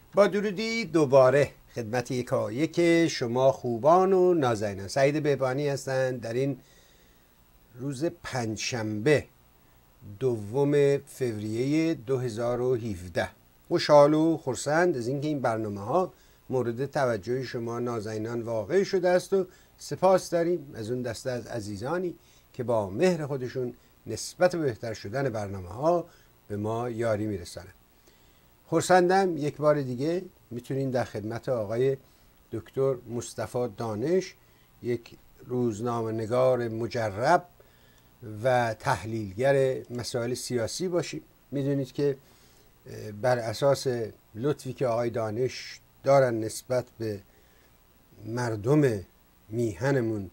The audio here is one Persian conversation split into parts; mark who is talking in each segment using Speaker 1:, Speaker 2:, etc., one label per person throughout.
Speaker 1: با درودی دوباره خدمت یکایک شما خوبان و نازنینان. سعید بهبانی هستند در این روز پنجشنبه 2 فوریه 2017. خوشحال و خرسند از اینکه این برنامه ها مورد توجه شما نازنینان واقع شده است و سپاس داریم از اون دسته از عزیزانی که با مهر خودشون نسبت به بهتر شدن برنامه ها به ما یاری میرسانند. خرسندم یک بار دیگه میتونین در خدمت آقای دکتر مصطفی دانش، یک روزنامه‌نگار مجرب و تحلیلگر مسائل سیاسی باشید. میدونید که بر اساس لطفی که آقای دانش دارن نسبت به مردم میهنمون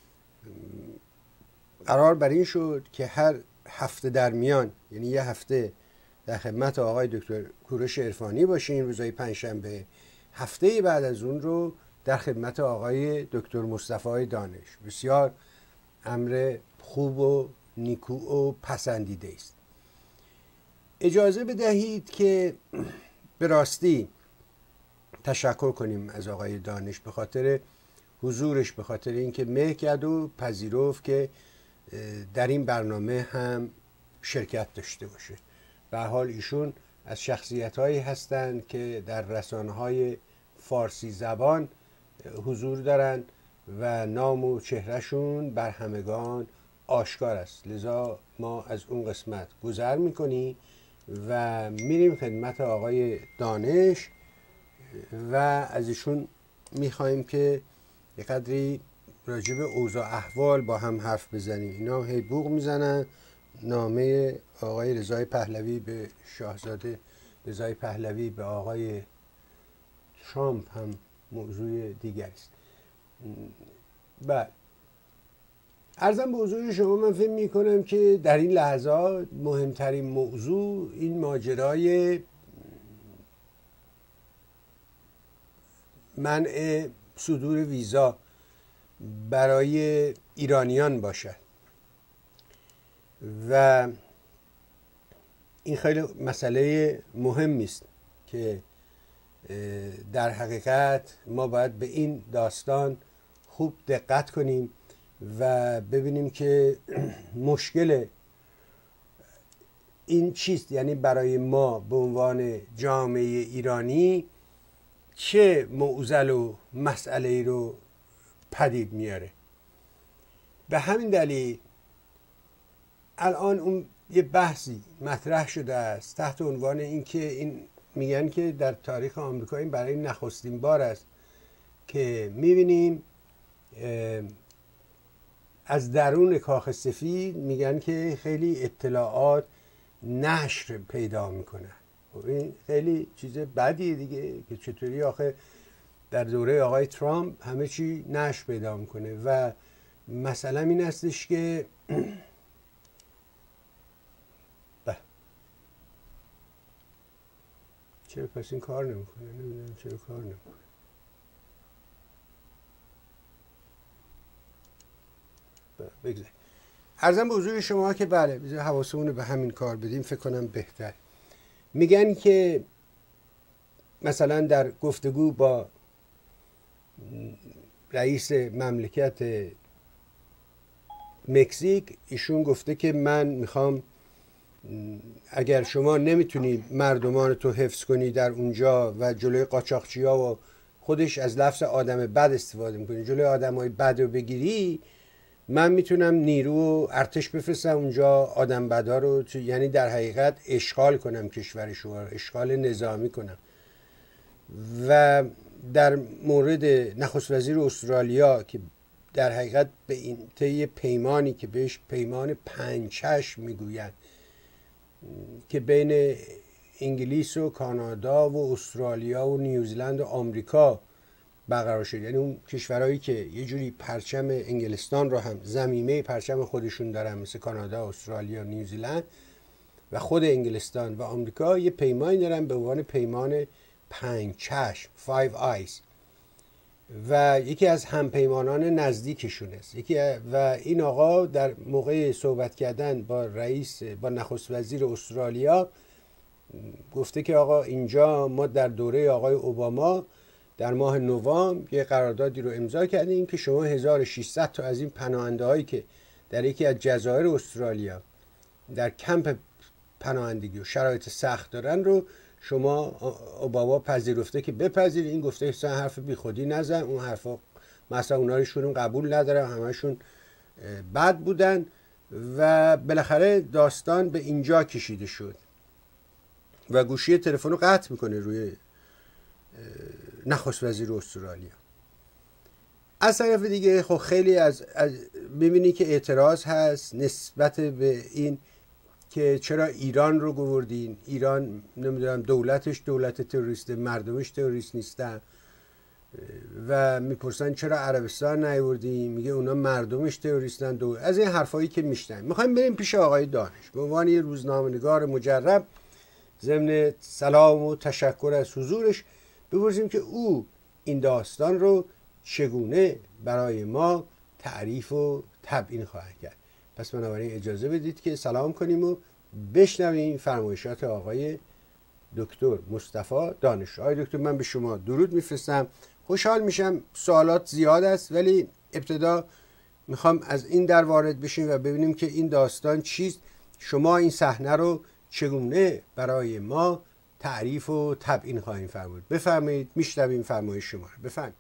Speaker 1: قرار بر این شد که هر هفته در میان، یعنی یه هفته در خدمت آقای دکتر کوروش عرفانی باشیم روزهای پنجشنبه، هفته بعد از اون رو در خدمت آقای دکتر مصطفی دانش. بسیار امر خوب و نیکو و پسندیده است. اجازه بدهید که به راستی تشکر کنیم از آقای دانش به خاطر حضورش، به خاطر اینکه مهر کرد و پذیرفت که در این برنامه هم شرکت داشته باشه. به هر حال ایشون از شخصیت‌هایی هستند که در رسانه‌های فارسی زبان حضور دارن و نام و چهرهشون بر همگان آشکار است. لذا ما از اون قسمت گذر میکنیم و میریم خدمت آقای دانش و از ایشون میخوایم که یک قدری راجع به اوضاع احوال با هم حرف بزنیم. اینا هی بوق میزنن. نامه آقای رضای پهلوی به شاهزاده رضای پهلوی به آقای ترامپ هم موضوع دیگری است. بعد عرضم به حضور شما، من فکر میکنم که در این لحظات مهمترین موضوع این ماجرای منع صدور ویزا برای ایرانیان باشد و این خیلی مسئله مهمی است که در حقیقت ما باید به این داستان خوب دقت کنیم و ببینیم که مشکل این چیست، یعنی برای ما به عنوان جامعه ایرانی چه معضل و مسئله رو پدید میاره. به همین دلیل الان اون یه بحثی مطرح شده است تحت عنوان اینکه این میگن که در تاریخ آمریکا این برای نخستین بار است که میبینیم از درون کاخ سفید میگن که خیلی اطلاعات نشر پیدا میکنن. این خیلی چیز بدیه دیگه که چطوری آخه در دوره آقای ترامپ همه چی نشر پیدا میکنه. و مثلا این هستش که چرا پس این کار نمیکنه؟ نمیدونم چرا کار نمیکنه. بگذاریم. عرضم به حضور شما که بله بذار حواسمون رو به همین کار بدیم، فکر کنم بهتر. میگن که مثلا در گفتگو با رئیس مملکت مکزیک ایشون گفته که من میخوام اگر شما نمیتونی مردمان تو حفظ کنی در اونجا و جلوی قاچاقچیا و خودش از لفظ آدم بد استفاده میکنی، جلوی آدمای بد رو بگیری، من میتونم نیرو و ارتش بفرستم اونجا آدم بدا رو، یعنی در حقیقت اشغال کنم کشور شما رو، اشغال نظامی کنم. و در مورد نخست وزیر استرالیا که در حقیقت به این طی پیمانی که بهش پیمان 5 چشم میگویند که بین انگلیس و کانادا و استرالیا و نیوزیلند و آمریکا برقرار شد، یعنی اون کشورهایی که یه جوری پرچم انگلستان رو هم ضمیمه پرچم خودشون دارن مثل کانادا، استرالیا، نیوزیلند و خود انگلستان و آمریکا، یه پیمانی دارن به عنوان پیمان 5 چشم 5 eyes و یکی از همپیمانان نزدیکشون است. و این آقا در موقع صحبت کردن با نخست وزیر استرالیا گفته که آقا اینجا ما در دوره آقای اوباما در ماه نوامبر یه قراردادی رو امضا کردیم که شما 1600 تا از این پناهنده هایی که در یکی از جزایر استرالیا در کمپ پناهندگی و شرایط سخت دارن رو شما اوباما پذیرفته که بپذیرید. این گفته اصلا حرف بیخودی نزن، اون حرفا مثلا اونا رو قبول ندارم، همشون بد بودن و بالاخره داستان به اینجا کشیده شد و گوشی تلفن رو قطع میکنه روی نخست وزیر استرالیا. از طرف دیگه خب خیلی از میبینی که اعتراض هست نسبت به این که چرا ایران رو گوردین، ایران نمیدونم دولتش دولت تروریسته، مردمش تروریست نیستن و میپرسن چرا عربستان نیاوردین، میگه اونا مردمش تروریستن. از این حرفایی که میشنن میخوایم بریم پیش آقای دانش به عنوان یه روزنامه‌نگار مجرب، ضمن سلام و تشکر از حضورش بپرسیم که او این داستان رو چگونه برای ما تعریف و تبیین خواهد کرد. پس بنابراین اجازه بدید که سلام کنیم و بشنویم فرمایشات آقای دکتر مصطفی دانش. آقای دکتر، من به شما درود میفرستم، خوشحال میشم. سوالات زیاد است ولی ابتدا میخوام از این در وارد بشیم و ببینیم که این داستان چیست، شما این صحنه رو چگونه برای ما تعریف و تبیین خواهیم فرمود. بفرمایید، میشنویم فرمایش شما رو. بفرمایید.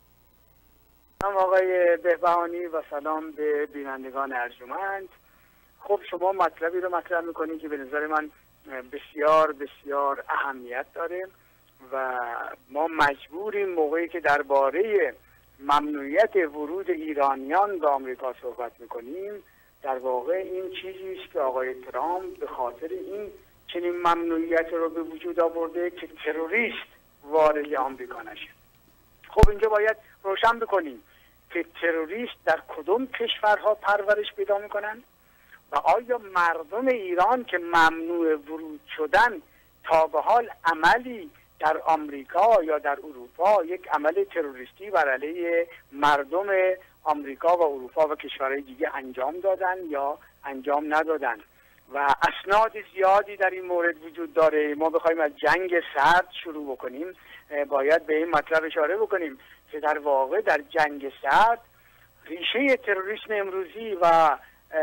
Speaker 2: سلام آقای بهبهانی و سلام به بینندگان ارجمند. خب شما مطلبی رو مطرح میکنید که به نظر من بسیار بسیار اهمیت داره و ما مجبوریم موقعی که درباره ممنوعیت ورود ایرانیان به آمریکا صحبت میکنیم، در واقع این چیزی است که آقای ترامپ به خاطر این چنین ممنوعیت رو به وجود آورده که تروریست وارد آمریکا نشه. خب اینجا باید روشن بکنیم که تروریست در کدوم کشورها پرورش پیدا میکنن و آیا مردم ایران که ممنوع ورود شدن تا به حال عملی در آمریکا یا در اروپا یک عمل تروریستی بر علیه مردم آمریکا و اروپا و کشورهای دیگه انجام دادن یا انجام ندادن. و اسناد زیادی در این مورد وجود داره. ما بخوایم از جنگ سرد شروع بکنیم باید به این مطلب اشاره بکنیم که در واقع در جنگ سرد ریشه تروریسم امروزی و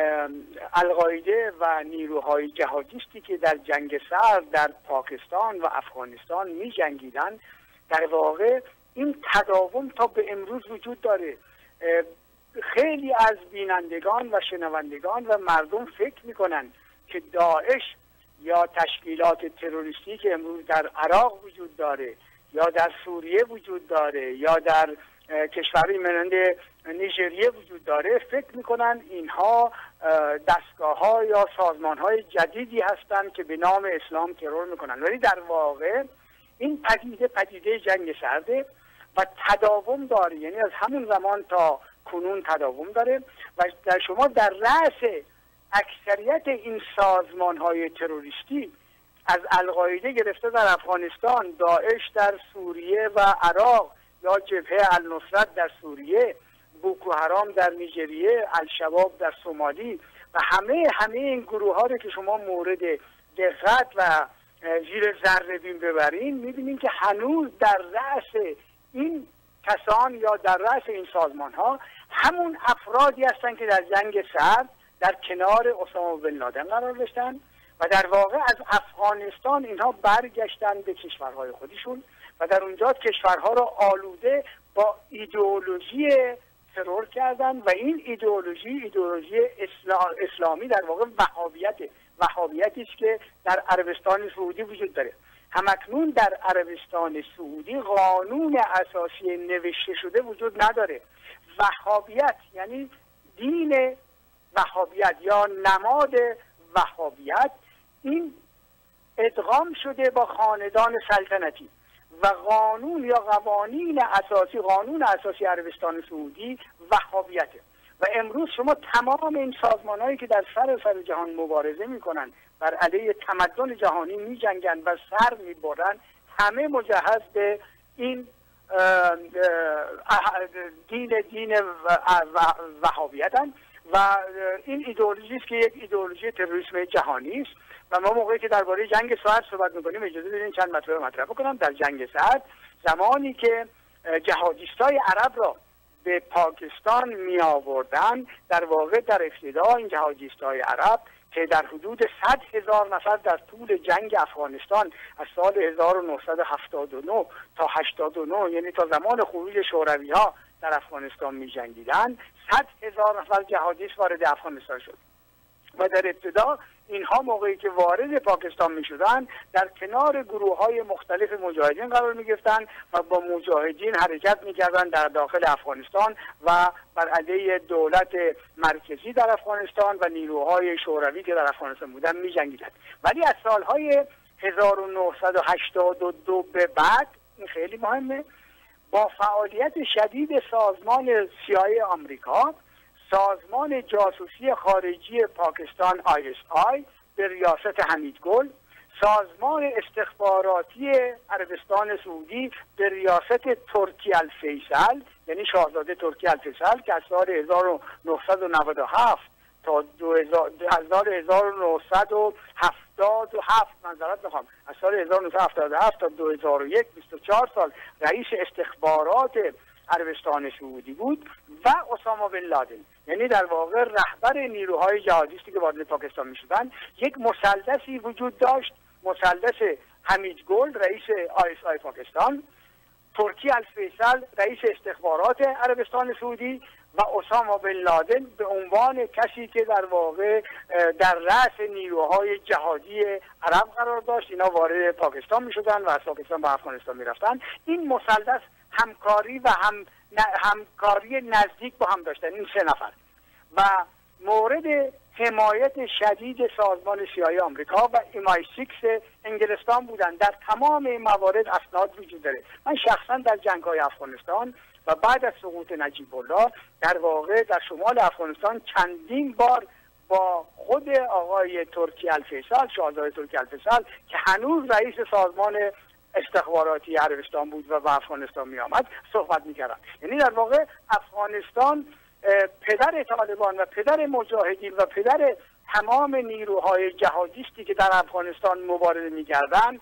Speaker 2: القاعده و نیروهای جهادیستی که در جنگ سرد در پاکستان و افغانستان می جنگیدن، در واقع این تداوم تا به امروز وجود داره. خیلی از بینندگان و شنوندگان و مردم فکر میکنن که داعش یا تشکیلات تروریستی که امروز در عراق وجود داره یا در سوریه وجود داره یا در کشوری مانند نیجریه وجود داره، فکر میکنن اینها دستگاه ها یا سازمان های جدیدی هستند که به نام اسلام ترور میکنن، ولی در واقع این پدیده جنگ سرده و تداوم داره، یعنی از همون زمان تا کنون تداوم داره و در شما در رأس اکثریت این سازمان های تروریستی از القاعده گرفته در افغانستان، داعش در سوریه و عراق یا جبهه النصرت در سوریه، بوکو حرام در نیجریه، الشباب در سومالی و همه این گروه ها رو که شما مورد دقت و زیر ذره بین ببرین، میبینین که هنوز در رأس این کسان یا در رأس این سازمان ها همون افرادی هستن که در جنگ سرد در کنار اسامه بن لادن قرار داشتن و در واقع از افغانستان اینها برگشتن به کشورهای خودشون و در اونجا کشورها را آلوده با ایدئولوژی ترور کردن و این ایدئولوژی اسلامی در واقع وهابیتی است که در عربستان سعودی وجود داره. همکنون در عربستان سعودی قانون اساسی نوشته شده وجود نداره. وهابیت یعنی دین وهابیت یا نماد وهابیت این ادغام شده با خاندان سلطنتی و قانون یا قوانین اساسی، قانون اساسی عربستان سعودی وهابیته و امروز شما تمام این سازمان‌هایی که در سر جهان مبارزه می‌کنن، بر علیه تمدن جهانی می‌جنگن و سر می‌برن، همه مجهز به این دین وهابیتن و این ایدئولوژی است که یک ایدئولوژی تروریسم جهانی است و ما موقعی که درباره جنگ سرد صحبت می‌کنیم اجازه بدین چند مطلب مطرح بکنم. در جنگ سرد زمانی که جهادیستای عرب را به پاکستان می آوردن، در واقع در ابتدا این جهادیستای عرب که در حدود 100,000 نفر در طول جنگ افغانستان از سال 1979 تا 89 یعنی تا زمان خروج شوروی‌ها در افغانستان می جنگیدن، 100,000 نفر جهادیست وارد افغانستان شد و در ابتدا اینها موقعی که وارد پاکستان می شدن در کنار گروه های مختلف مجاهدین قرار می گرفتن و با مجاهدین حرکت می کردن در داخل افغانستان و بر علیه دولت مرکزی در افغانستان و نیروهای شوروی که در افغانستان بودن می جنگیدن. ولی از سالهای 1982 به بعد، این خیلی مهمه، با فعالیت شدید سازمان CIA آمریکا، سازمان جاسوسی خارجی پاکستان ISI به ریاست حمیدگل، سازمان استخباراتی عربستان سعودی به ریاست ترکی الفیصل، یعنی شاهزاده ترکی الفیصل که از سال 1997 تا از سال 1977 منظرت میخوام از سال 1977 تا 2001 24 سال رئیس استخبارات عربستان سعودی بود و اسامه بن لادن، یعنی در واقع رهبر نیروهای جهادیستی که وارد پاکستان میشدن. یک مثلثی وجود داشت، مثلث حمیدگل رئیس ISI پاکستان، ترکی الفیصل رئیس استخبارات عربستان سعودی و اسامه بن لادن به عنوان کسی که در واقع در رأس نیروهای جهادی عرب قرار داشت. اینا وارد پاکستان میشدن و از پاکستان به افغانستان میرفتن. این مثلث همکاری و همکاری نزدیک با هم داشتن این سه نفر و مورد حمایت شدید سازمان CIA آمریکا و MI6 انگلستان بودن. در تمام این موارد اسناد وجود داره. من شخصا در جنگ‌های افغانستان و بعد از سقوط نجیب الله در واقع در شمال افغانستان چندین بار با خود آقای ترکی الفیصل، شاهزاده ترکی الفیصل که هنوز رئیس سازمان استخباراتی عربستان بود و به افغانستان می آمد صحبت می کردن. یعنی در واقع افغانستان پدر طالبان و پدر مجاهدین و پدر تمام نیروهای جهادیستی که در افغانستان مبارزه می کردن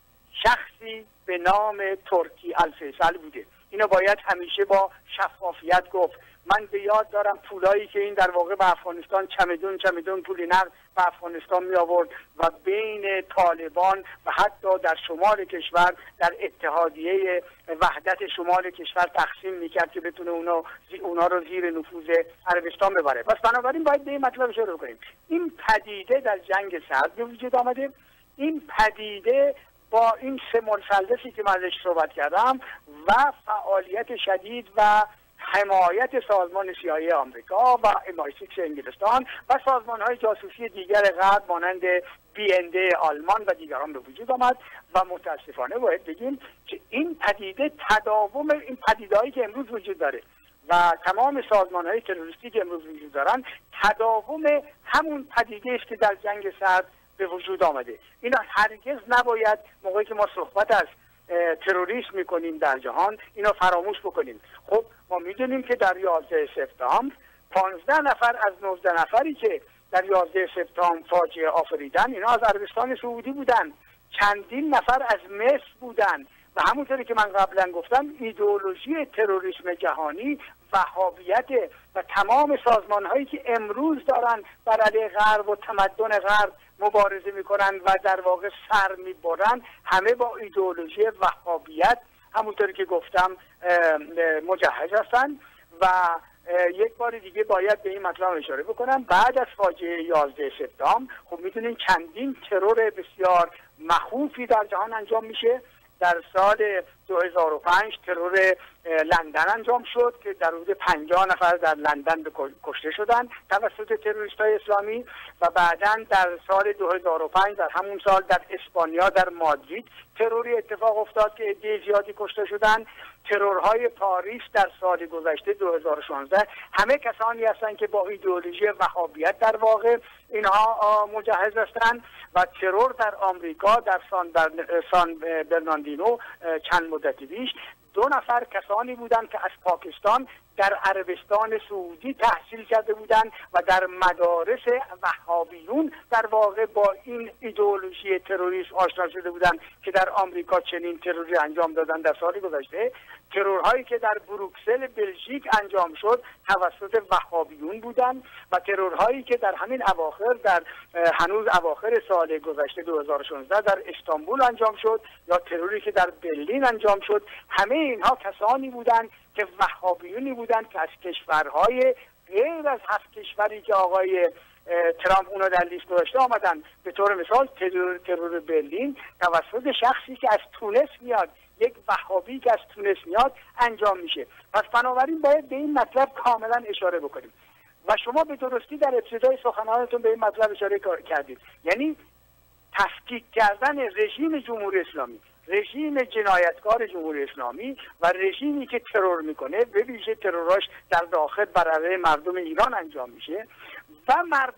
Speaker 2: شخصی به نام ترکی الفیصل بوده. اینو باید همیشه با شفافیت گفت. من به یاد دارم پولایی که این در واقع به افغانستان چمدون پول نقد به افغانستان می آورد و بین طالبان و حتی در شمال کشور در اتحادیه وحدت شمال کشور تقسیم می کرد که بتونه اونا رو زیر نفوذ عربستان ببره. پس بنابراین باید به این مطلب اشاره کنیم. این پدیده در جنگ سرد به وجود آمده. این پدیده با این سه مثلثی که من ازش صحبت کردم و فعالیت شدید و حمایت سازمان CIA آمریکا و MI6 انگلستان و سازمان‌های جاسوسی دیگر غرب مانند BND آلمان و دیگران به وجود آمد و متاسفانه باید بگیم که این پدیده تداوم این پدیده‌ای که امروز وجود داره و تمام سازمان‌های تروریستی که امروز وجود دارن تداوم همون پدیده است که در جنگ سرد به وجود آمده. اینا هرگز نباید موقعی که ما صحبت از تروریسم میکنیم در جهان اینا فراموش بکنیم. خب ما میدونیم که در 11 سپتامبر 15 نفر از 19 نفری که در 11 سپتامبر فاجعه آفریدن اینا از عربستان سعودی بودن، چندین نفر از مصر بودن و همونطوری که من قبلا گفتم ایدئولوژی تروریسم جهانی وهابیت و تمام سازمان هایی که امروز دارن بر علیه غرب و تمدن غرب مبارزه میکنن و در واقع سر میبرن همه با ایدئولوژی وهابیت همونطوری که گفتم مجهز هستن. و یک بار دیگه باید به این مطلب اشاره بکنم. بعد از فاجعه 11 سپتامبر خب میتونین چندین ترور بسیار مخوفی در جهان انجام میشه. در سال 2005 ترور لندن انجام شد که در حدود 50 نفر در لندن کشته شدند توسط تروریست‌های اسلامی و بعداً در سال 2005 در همون سال در اسپانیا در مادرید تروری اتفاق افتاد که عده زیادی کشته شدند. ترورهای پاریس در سال گذشته 2016 همه کسانی هستند که با ایدئولوژی وهابیت در واقع اینها مجهز هستند و ترور در آمریکا در سان برناردینو چند مدتی پیش 2 نفر کسانی بودند که از پاکستان در عربستان سعودی تحصیل کرده بودند و در مدارس وهابیون در واقع با این ایدئولوژی تروریسم آشنا شده بودند که در آمریکا چنین تروری انجام دادن در سال گذشته. ترورهایی که در بروکسل بلژیک انجام شد توسط وهابیون بودند و ترورهایی که در همین اواخر هنوز اواخر سال گذشته 2016 در استانبول انجام شد یا تروری که در برلین انجام شد، همه اینها کسانی بودند که وهابیونی بودند که از کشورهای غیر از 7 کشوری که آقای ترامپ اونا در لیست گذاشته آمدن. به طور مثال ترور برلین توسط شخصی که از تونس میاد، یک وهابی که از تونس میاد انجام میشه. پس بنابراین باید به این مطلب کاملا اشاره بکنیم و شما به درستی در ابتدای سخنانتون به این مطلب اشاره کردید، یعنی تفکیک کردن رژیم جمهوری اسلامی، رژیم جنایتکار جمهوری اسلامی و رژیمی که ترور میکنه، به ویژه تروراش در داخل برای مردم ایران انجام میشه و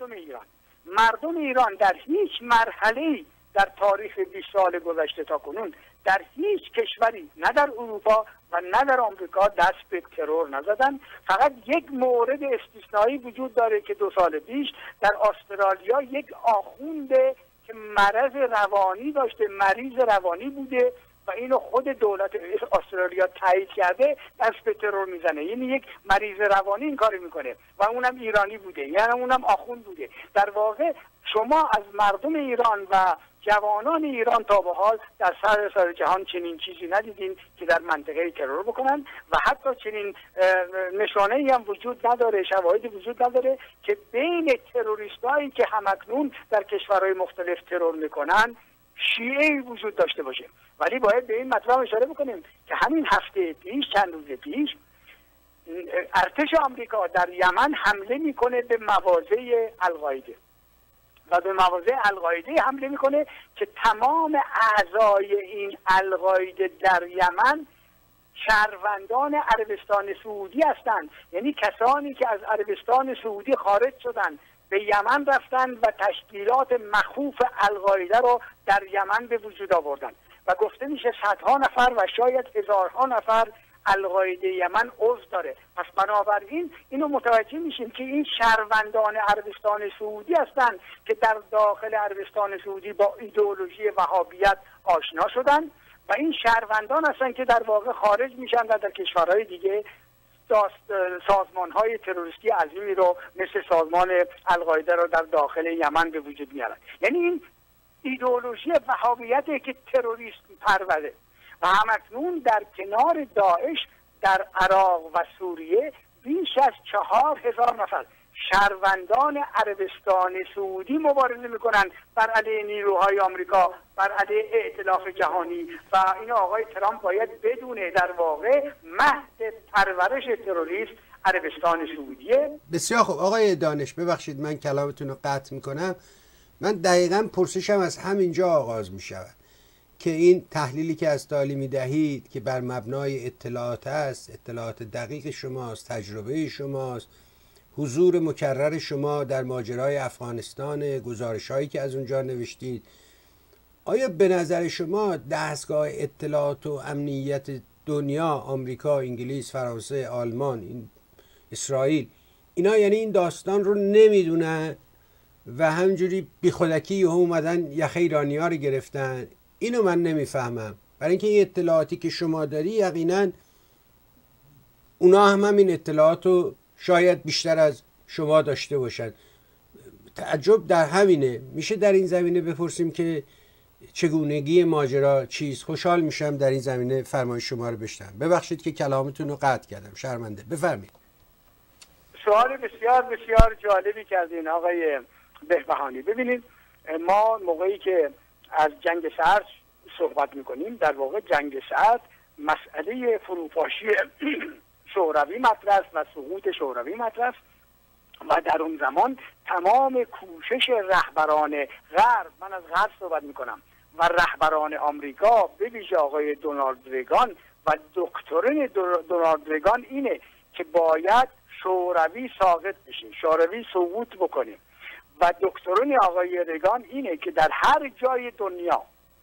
Speaker 2: مردم ایران در هیچ مرحله‌ای در تاریخ 20 سال گذشته تا کنون در هیچ کشوری، نه در اروپا و نه در آمریکا، دست به ترور نزدن. فقط یک مورد استثنایی وجود داره که 2 سال پیش در استرالیا یک آخونده که مرض روانی داشته، مریض روانی بوده و اینو خود دولت استرالیا تایید کرده، دست به ترور میزنه. یعنی یک مریض روانی این کاری میکنه و اونم ایرانی بوده، یعنی اونم آخوند بوده. در واقع شما از مردم ایران و جوانان ایران تا به حال در سر جهان چنین چیزی ندیدین که در منطقه ترور بکنن و حتی چنین نشانه‌ای هم وجود نداره، شواهدی وجود نداره که بین تروریستایی که همکنون در کشورهای مختلف ترور میکنن شیعه‌ای وجود داشته باشه. ولی باید به این مطلب اشاره بکنیم که همین هفته پیش، چند روز پیش، ارتش آمریکا در یمن حمله میکنه به مواضع القاعده و به مواضع القاعده حمله میکنه که تمام اعضای این القاعده در یمن شهروندان عربستان سعودی هستند. یعنی کسانی که از عربستان سعودی خارج شدند به یمن رفتن و تشکیلات مخوف القاعده رو در یمن به وجود آوردن و گفته میشه صدها نفر و شاید هزارها نفر القاعده یمن عضو داره. پس بنابراین اینو متوجه میشیم که این شهروندان عربستان سعودی هستند که در داخل عربستان سعودی با ایدئولوژی وهابیت آشنا شدن و این شهروندان هستند که در واقع خارج میشن و در کشورهای دیگه سازمان‌های تروریستی عظیمی رو مثل سازمان القاعده رو در داخل یمن به وجود میارن. یعنی این ایدئولوژی وهابیتی که تروریست پرورده و همکنون در کنار داعش در عراق و سوریه بیش از 4000 نفر شهروندان عربستان سعودی مبارزه میکنن بر علیه نیروهای آمریکا، بر علیه ائتلاف جهانی و این آقای ترامپ باید بدونه در واقع مهد پرورش تروریست عربستان سعودیه.
Speaker 1: بسیار خوب آقای دانش، ببخشید من کلامتون رو قطع میکنم. من دقیقاً پرسشم از همینجا آغاز میشود که این تحلیلی که از تالی میدهید که بر مبنای اطلاعات است، اطلاعات دقیق شماست، تجربه شماست، حضور مکرر شما در ماجرای افغانستان، گزارش‌هایی که از اونجا نوشتید، آیا به نظر شما دستگاه اطلاعات و امنیت دنیا، آمریکا، انگلیس، فرانسه، آلمان، اسرائیل، اینا یعنی این داستان رو نمیدونن و همجوری بی خودکی اومدن یخ ایرانی‌ها رو گرفتن؟ اینو من نمیفهمم. برای اینکه این اطلاعاتی که شما داری یقینا اونا هم این اطلاعات رو شاید بیشتر از شما داشته باشن. تعجب در همینه. میشه در این زمینه بپرسیم که چگونگی ماجرا چیست؟ خوشحال میشم در این زمینه فرمایش شما رو بشنوم. ببخشید که کلامتون رو قطع کردم، شرمنده. بفرمایید.
Speaker 2: سوال بسیار بسیار جالبی کردین آقای بهبهانی. ببینید ما موقعی که از جنگ سرد صحبت میکنیم، در واقع جنگ سرد مسئله فروپاشی شوروی مطرح است و سقوط شوروی مطرح است و در اون زمان تمام کوشش رهبران غرب، من از غرب صحبت میکنم، و رهبران آمریکا به ویژه آقای دونالد ریگان و دکترین دونالد ریگان اینه که باید شوروی ساقط بشه، شوروی سقوط بکنه و دکترین آقای ریگان اینه که در هر جای دنیا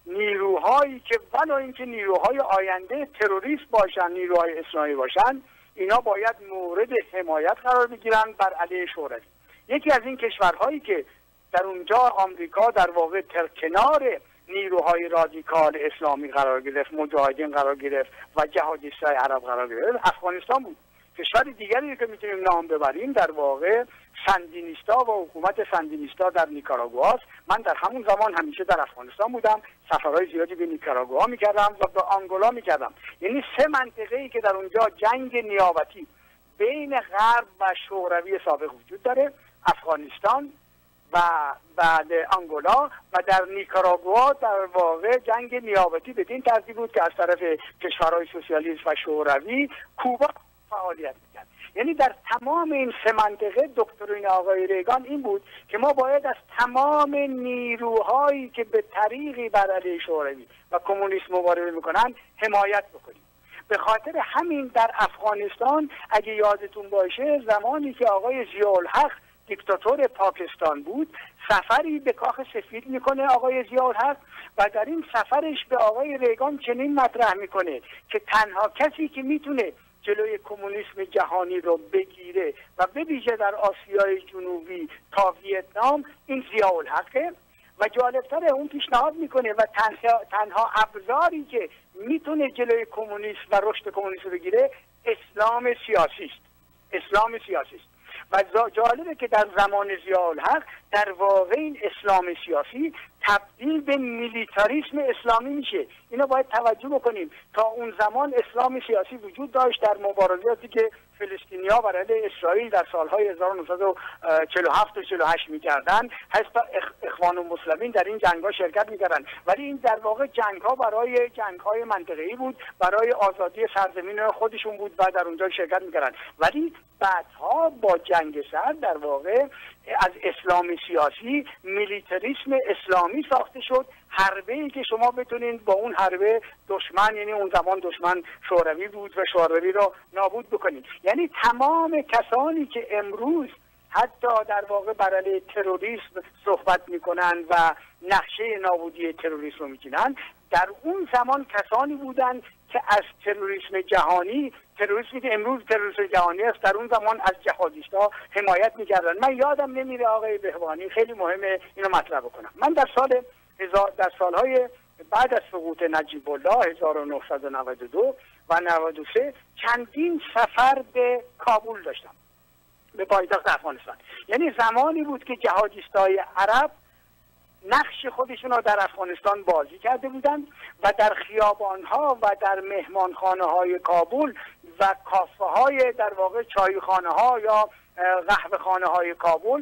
Speaker 2: نیروهایی که ولو اینکه نیروهای آینده تروریست باشن، نیروهای اسلامی باشن، اینا باید مورد حمایت قرار بگیرن بر علیه شوروی. یکی از این کشورهایی که در اونجا آمریکا در واقع کنار نیروهای رادیکال اسلامی قرار گرفت، مجاهدین قرار گرفت و جهادیستای عرب قرار گرفت، افغانستان بود. کشور دیگری که میتونیم نام ببریم در واقع ساندینیستا و حکومت ساندینیستا در نیکاراگوآ. من در همون زمان همیشه در افغانستان بودم، سفرهای زیادی به نیکاراگوآ میکردم و به آنگولا میکردم. یعنی 3 منطقه‌ای که در اونجا جنگ نیابتی بین غرب و شوروی سابق وجود داره، افغانستان و بعد آنگولا و در نیکاراگوآ در واقع جنگ نیابتی بدین ترتیب بود که از طرف کشورهای سوسیالیست و شوروی کوبا فعالیت میکرد. یعنی در تمام این 3 منطقه دکترین آقای ریگان این بود که ما باید از تمام نیروهایی که به طریقی بر علیه شوروی و کمونیسم مبارزه میکنن حمایت بکنیم. به خاطر همین در افغانستان اگه یادتون باشه زمانی که آقای ضیاءالحق دیکتاتور پاکستان بود، سفری به کاخ سفید میکنه آقای ضیاءالحق و در این سفرش به آقای ریگان چنین مطرح میکنه که تنها کسی که میتونه جلوی کمونیسم جهانی رو بگیره و به ویژه در آسیای جنوبی تا ویتنام این ضیاءالحقه و جالبتره اون پیشنهاد میکنه و تنها ابزاری که میتونه جلوی کمونیسم و رشد کمونیسم بگیره اسلام سیاسی است. اسلام سیاسی است. و جالبه که در زمان ضیاءالحق در واقع این اسلام سیاسی تبدیل به میلیتاریسم اسلامی میشه. اینو باید توجه بکنیم. تا اون زمان اسلام سیاسی وجود داشت در مبارزاتی که فلسطینی‌ها بر علیه اسرائیل در سالهای 1947 و 48 می‌کردن، حتی اخوان المسلمین در این جنگ‌ها شرکت می‌کردن، ولی این در واقع جنگ‌ها برای جنگ‌های منطقه‌ای بود، برای آزادی سرزمین خودشون بود و در اونجا شرکت می‌کردن. ولی بعدها با جنگ سرد در واقع از اسلام سیاسی میلیتاریسم اسلامی ساخته شد. حربه‌ای که شما بتونید با اون حربه دشمن، یعنی اون زمان دشمن شوروی بود و شوروی رو نابود بکنید. یعنی تمام کسانی که امروز حتی در واقع بر علیه تروریسم صحبت میکنن و نقشه نابودی تروریسم رو میچینن، در اون زمان کسانی بودند که از تروریسم جهانی، تروریسمی که امروز تروریسم جهانی است، در اون زمان از جهادیست‌ها حمایت میکردن. من یادم نمیره آقای بهبانی، خیلی مهمه اینو مطرح بکنم. من در سالهای بعد از سقوط نجیب الله 1992 و 93 چندین سفر به کابل داشتم، به پایتخت افغانستان. یعنی زمانی بود که جهادیستای عرب نقش خودشون را در افغانستان بازی کرده بودند و در خیابانها و در مهمانخانه‌های کابل و کافه‌های در واقع چایخانه‌ها یا قهوه‌خانه‌های کابل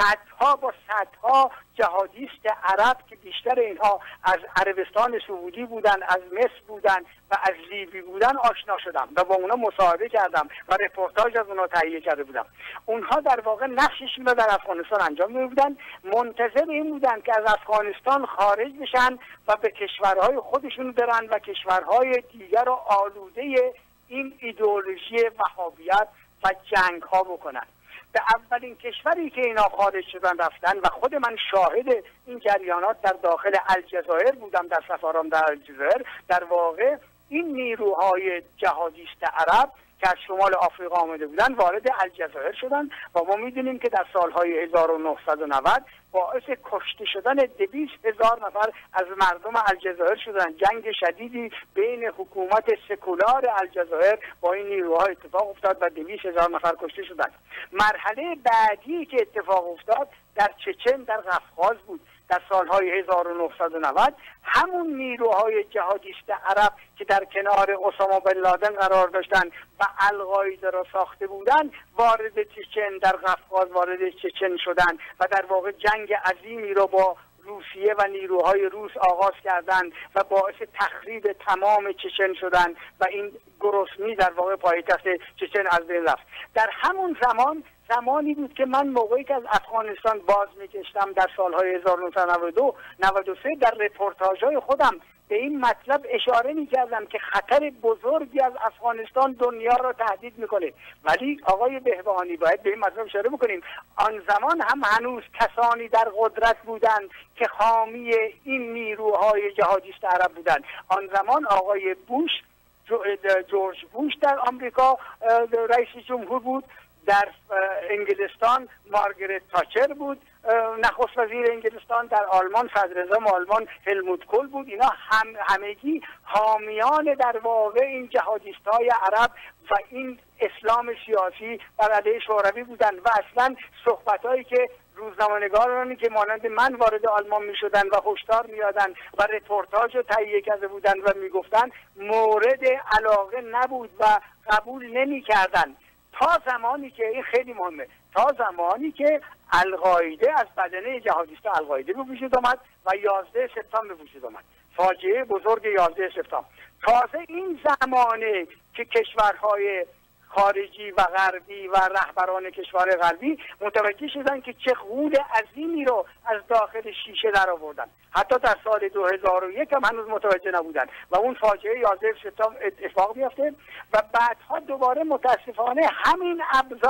Speaker 2: صدها جهادیست عرب که بیشتر اینها از عربستان سعودی بودن، از مصر بودن و از لیبی بودن آشنا شدم و با اونا مصاحبه کردم و رپورتاج از اونا تهیه کرده بودم. اونها در واقع نقششون رو در افغانستان انجام داده بودن، منتظر این بودن که از افغانستان خارج بشن و به کشورهای خودشون برن و کشورهای دیگر رو آلوده این ایدئولوژی وهابیت و جنگ ها بکنن. به اولین کشوری که اینا خارج شدن رفتن و خود من شاهد این جریانات در داخل الجزایر بودم، در سفرام در الجزایر، در واقع این نیروهای جهادیست عرب که از شمال آفریقا آمده بودن وارد الجزایر شدن و ما میدونیم که در سالهای 1990 باعث کشته شدن 200,000 نفر از مردم الجزایر شدن. جنگ شدیدی بین حکومت سکولار الجزایر با این نیروها اتفاق افتاد و 200,000 نفر کشته شدند. مرحله بعدی که اتفاق افتاد در چچن، در قفقاز بود. در سالهای 1990 همون نیروهای جهادیست عرب که در کنار اسامه بن لادن قرار داشتن و القاعده را ساخته بودن وارد چچن، در قفقاز وارد چچن شدن و در واقع جنگ عظیمی را با روسیه و نیروهای روس آغاز کردند و باعث تخریب تمام چچن شدند و این گروسمی در واقع پایتخت چچن از بین رفت. در همون زمانی بود که من موقعی که از افغانستان باز میکشتم در سالهای 1992-93 در رپورتاژهای خودم به این مطلب اشاره می‌کردم که خطر بزرگی از افغانستان دنیا را تهدید میکنه. ولی آقای بهبهانی باید به این مطلب اشاره بکنیم آن زمان هم هنوز کسانی در قدرت بودند که حامی این نیروهای جهادیست عرب بودند. آن زمان آقای بوش، جورج بوش در آمریکا رئیس جمهور بود، در انگلستان مارگرت تاچر بود نخست وزیر انگلستان، در آلمان صدراعظم آلمان هلموت کول بود. اینا همگی حامیان در واقع این جهادیست‌های عرب و این اسلام سیاسی بر علیه شوروی بودن و اصلا صحبت‌هایی که روزنامه‌نگارانی که مانند من وارد آلمان می‌شدن و هشدار می‌دادن و رپورتاژ رو تهیه کرده بودن و می‌گفتن مورد علاقه نبود و قبول نمی‌کردن، تا زمانی که این خیلی مهمه، تا زمانی که القاعده از بدنه جهادیستا القاعده به وجود آمد و 11 سپتامبر به وجود آمد، فاجعه بزرگ 11 سپتامبر. تازه این زمانه که کشورهای خارجی و غربی و رهبران کشور غربی متوجه شدن که چه غول عظیمی رو از داخل شیشه در آوردن. حتی در سال 2001 هم هنوز متوجه نبودن و اون فاجعه 11 سپتامبر اتفاق میفته و بعدها دوباره متاسفانه همین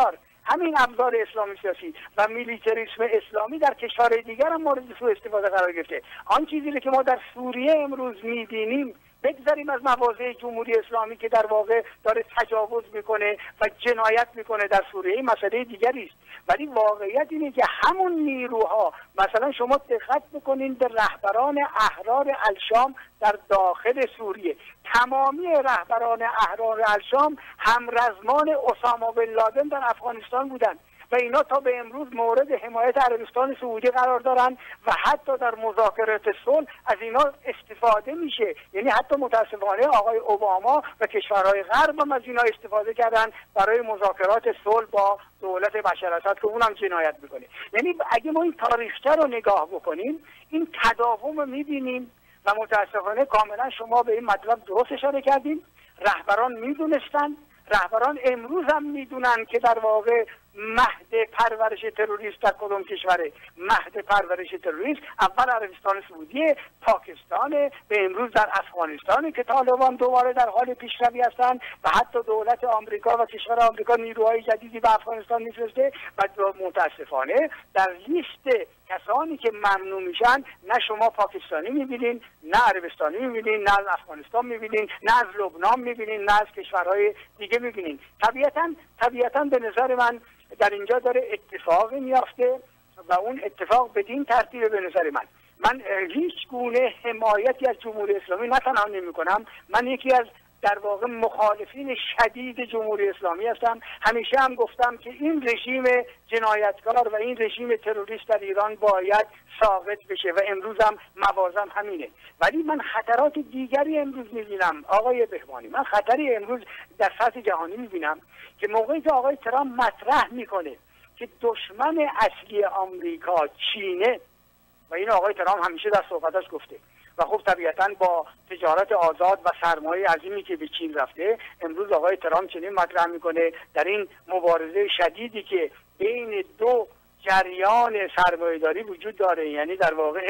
Speaker 2: ابزار اسلامی سیاسی و میلیتریسم اسلامی در کشورهای دیگر هم مورد سوء استفاده قرار گرفته. آن چیزی که ما در سوریه امروز میبینیم، بگذاریم از مواضع جمهوری اسلامی که در واقع داره تجاوز میکنه و جنایت میکنه در سوریه، این مسئله دیگری است، ولی واقعیت اینه که همون نیروها، مثلا شما دقت بکنین به رهبران احرار الشام در داخل سوریه، تمامی رهبران احرار الشام همرزمان اسامه بن لادن در افغانستان بودند و اینا تا به امروز مورد حمایت عربستان سعودی قرار دارن و حتی در مذاکرات صلح از اینا استفاده میشه. یعنی حتی متاسفانه آقای اوباما و کشورهای غرب هم از اینا استفاده کردن برای مذاکرات صلح با دولت بشار اسد که اونم جنایت میکنه. یعنی اگه ما این تاریخچه رو نگاه بکنیم این تداوم میبینیم و متاسفانه کاملا شما به این مطلب درست اشاره کردیم. رهبران میدونستن، رهبران امروز هم میدونن که در واقع مهد پرورش تروریست در کدوم کشوره. مهد پرورش تروریست اول عربستان سعودی، پاکستان، به امروز در افغانستان که طالبان دوباره در حال پیشروی هستند و حتی دولت آمریکا و کشور آمریکا نیروهای جدیدی به افغانستان میفرسته و متاسفانه در لیست کسانی که ممنوع میشن نه شما پاکستانی میبینین، نه عربستانی میبینین، نه از افغانستان میبینین، نه از لبنان میبینین، نه از کشورهای دیگه میبینین. طبیعتاً به نظر من در اینجا داره اتفاقی میافته و اون اتفاق بدین ترتیب به نظر من هیچ گونه حمایتی از جمهوری اسلامی نه تنها نمی کنم، من یکی از در واقع مخالفین شدید جمهوری اسلامی هستم. همیشه هم گفتم که این رژیم جنایتکار و این رژیم تروریست در ایران باید ساقط بشه و امروز هم موازم همینه. ولی من خطرات دیگری امروز میبینم آقای بهبهانی، من خطری امروز در سطح جهانی میبینم که موقعی که آقای ترامپ مطرح میکنه که دشمن اصلی آمریکا چینه و این آقای ترامپ همیشه در صحبتاش گفته و خب طبیعتاً با تجارت آزاد و سرمایه عظیمی که به چین رفته، امروز آقای ترامپ چنین مطرح میکنه در این مبارزه شدیدی که بین دو جریان سرمایه‌داری وجود داره، یعنی در واقع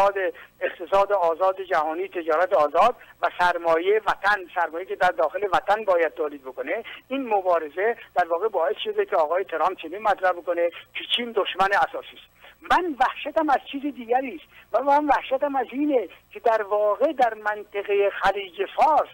Speaker 2: اقتصاد آزاد جهانی، تجارت آزاد و سرمایه وطن، سرمایه که در داخل وطن باید تولید بکنه، این مبارزه در واقع باعث شده که آقای ترامپ چنین مطرح بکنه که چین دشمن اساسی است. من وحشتم از چیز دیگری است و من وحشتم از اینه که در واقع در منطقه خلیج فارس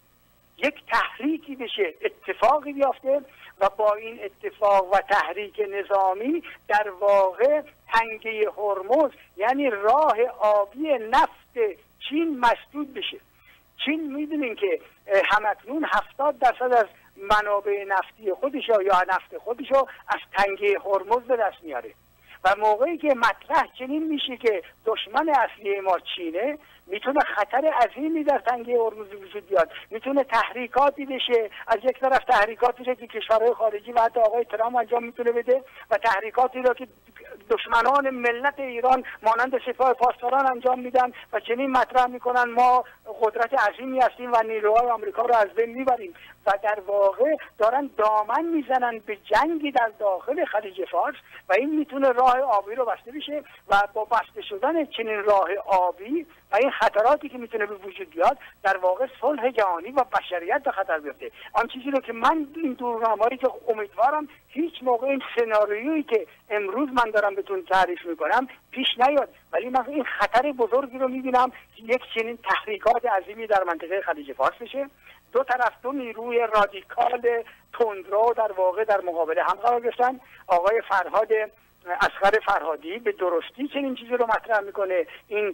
Speaker 2: یک تحریکی بشه، اتفاقی بیافته و با این اتفاق و تحریک نظامی در واقع تنگه هرمز یعنی راه آبی نفت چین مسدود بشه. چین میدونین که همکنون 70% از منابع نفتی خودشو یا نفت خودشو از تنگه هرمز به دست میاره و موقعی که مطرح چنین میشه که دشمن اصلی ما چینه، میتونه خطر عظیمی در تنگه هرمز وجود بیاد، میتونه تحریکاتی بشه. از یک طرف تحریکاتی رو که کشورهای خارجی و حتی آقای ترامپ انجام میتونه بده و تحریکاتی رو که دشمنان ملت ایران مانند سپاه پاسداران انجام میدن و چنین مطرح میکنن ما قدرت عظیمی هستیم و نیروهای آمریکا رو از بین میبریم و در واقع دارن دامن میزنن به جنگی در داخل خلیج فارس و این میتونه راه آبی رو بسته بشه و با بسته شدن چنین راه آبی و این خطراتی که میتونه به وجود بیاد در واقع صلح جهانی و بشریت به خطر بیفته. آن چیزی رو که من این دورنامه‌ای که امیدوارم هیچ موقع این سناریویی که امروز من دارم بهتون تعریف میکنم پیش نیاد، ولی من این خطر بزرگی رو میبینم که یک چنین تحریکات عظیمی در منطقه خلیج فارس بشه. دو طرف دو نیروی رادیکال تندرو در واقع در مقابل هم قرار گرفتن. آقای فرهاد اصغر فرهادی به درستی چنین چیزی رو مطرح میکنه. این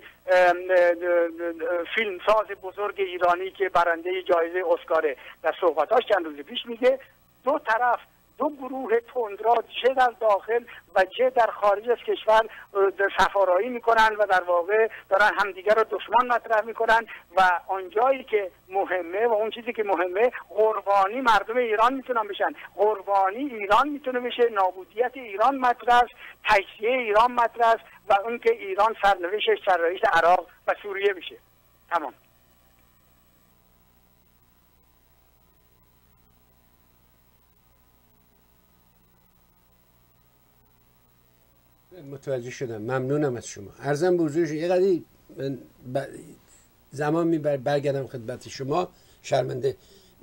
Speaker 2: فیلمساز بزرگ ایرانی که برنده جایزه اسکار در صحبتاش چند روز پیش میگه دو طرف، دو گروه تندرو چه در داخل و چه در خارج از کشور سفارایی میکنن و در واقع دارن همدیگر رو دشمن مطرح میکنن و آنجایی که مهمه و اون چیزی که مهمه قربانی مردم ایران میتونن بشن، قربانی ایران میتونه بشه، نابودیت ایران مطرح است، تجزیه ایران مطرح است و اون که ایران سرنوشت عراق و سوریه بشه. تمام.
Speaker 1: متوجه شدم، ممنونم از شما. عرضم به حضور شما یه قدری زمان میبره برگردم خدمت شما، شرمنده.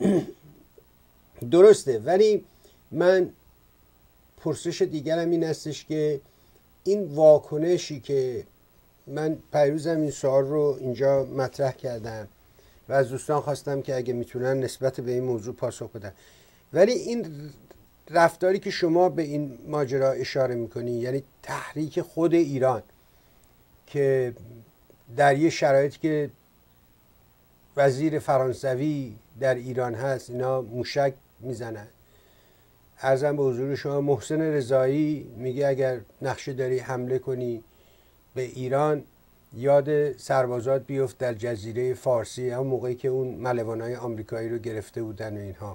Speaker 1: درسته، ولی من پرسش دیگرم این هستش که این واکنشی که من پیروزم این سوال رو اینجا مطرح کردم و از دوستان خواستم که اگه میتونن نسبت به این موضوع پاسخ بدن، ولی این رفتاری که شما به این ماجرا اشاره میکنی، یعنی تحریک خود ایران که در یه شرایطی که وزیر فرانسوی در ایران هست اینا موشک میزنن. عرضم به حضور شما محسن رضایی میگه اگر نقشه داری حمله کنی به ایران یاد سربازات بیفت در جزیره فارسی، همون موقعی که اون ملوانای آمریکایی رو گرفته بودن و اینها.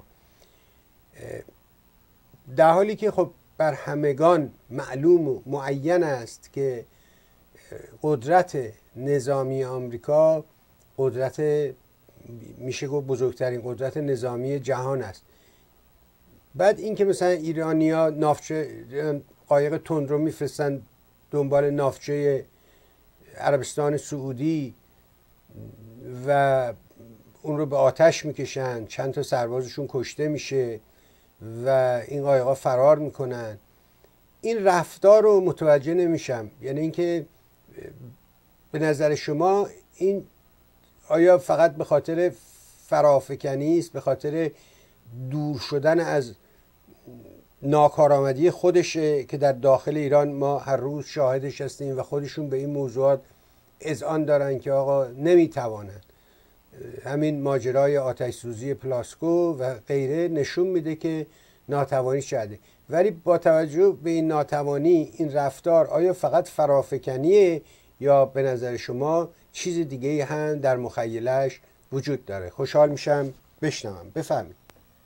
Speaker 1: در حالی که خب بر همگان معلوم و معین است که قدرت نظامی آمریکا قدرت میشه گفت بزرگترین قدرت نظامی جهان است. بعد اینکه مثلا ایرانیا ناوچه قایق تندرو میفرستن دنبال ناوچه عربستان سعودی و اون رو به آتش میکشن، چند تا سربازشون کشته میشه و این قایقا فرار میکنن، این رفتار رو متوجه نمیشم. یعنی اینکه به نظر شما این آیا فقط به خاطر فرافکنی است، به خاطر دور شدن از ناکارآمدی خودشه که در داخل ایران ما هر روز شاهدش هستیم و خودشون به این موضوعات اذعان دارن که آقا نمیتوانند؟ همین ماجرای آتش سوزی پلاسکو و غیره نشون میده که ناتوانی شده. ولی با توجه به این ناتوانی این رفتار آیا فقط فرافکنیه یا به نظر شما چیز دیگه هم در مخیلش وجود داره؟ خوشحال میشم بشنوم. بفهمید.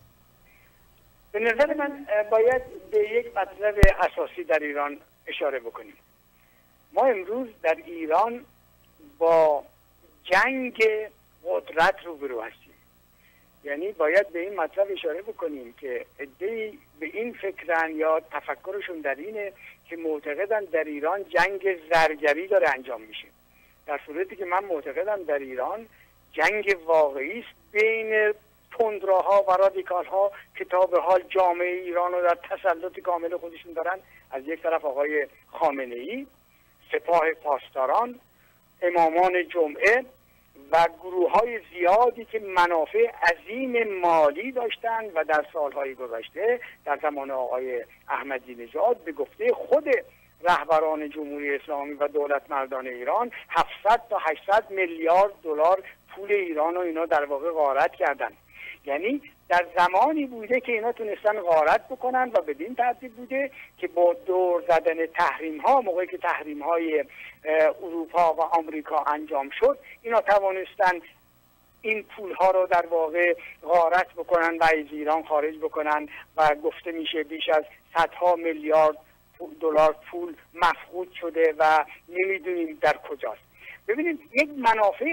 Speaker 2: به نظر من باید به یک مطلب اساسی در ایران اشاره بکنیم. ما امروز در ایران با جنگ قدرت روبرو هستیم. یعنی باید به این مطلب اشاره بکنیم که عده‌ای به این فکرن یا تفکرشون در اینه که معتقدن در ایران جنگ زرگری داره انجام میشه، در صورتی که من معتقدم در ایران جنگ واقعی است بین تندروها و رادیکال‌ها که تا به حال جامعه ایران رو در تسلط کامل خودشون دارن. از یک طرف آقای خامنه‌ای، سپاه پاسداران، امامان جمعه و گروه‌های زیادی که منافع عظیم مالی داشتن و در سالهای گذشته در زمان آقای احمدی نژاد به گفته خود رهبران جمهوری اسلامی و دولت مردان ایران 700 تا 800 میلیارد دلار پول ایران رو اینا در واقع غارت کردن. یعنی در زمانی بوده که اینا تونستن غارت بکنن و بدین ترتیب بوده که با دور زدن تحریم ها، موقعی که تحریم های اروپا و آمریکا انجام شد، اینا توانستن این پول ها رو در واقع غارت بکنن و از ایران خارج بکنن و گفته میشه بیش از صدها میلیارد دلار پول مفقود شده و نمیدونیم در کجاست. ببینید یک منافع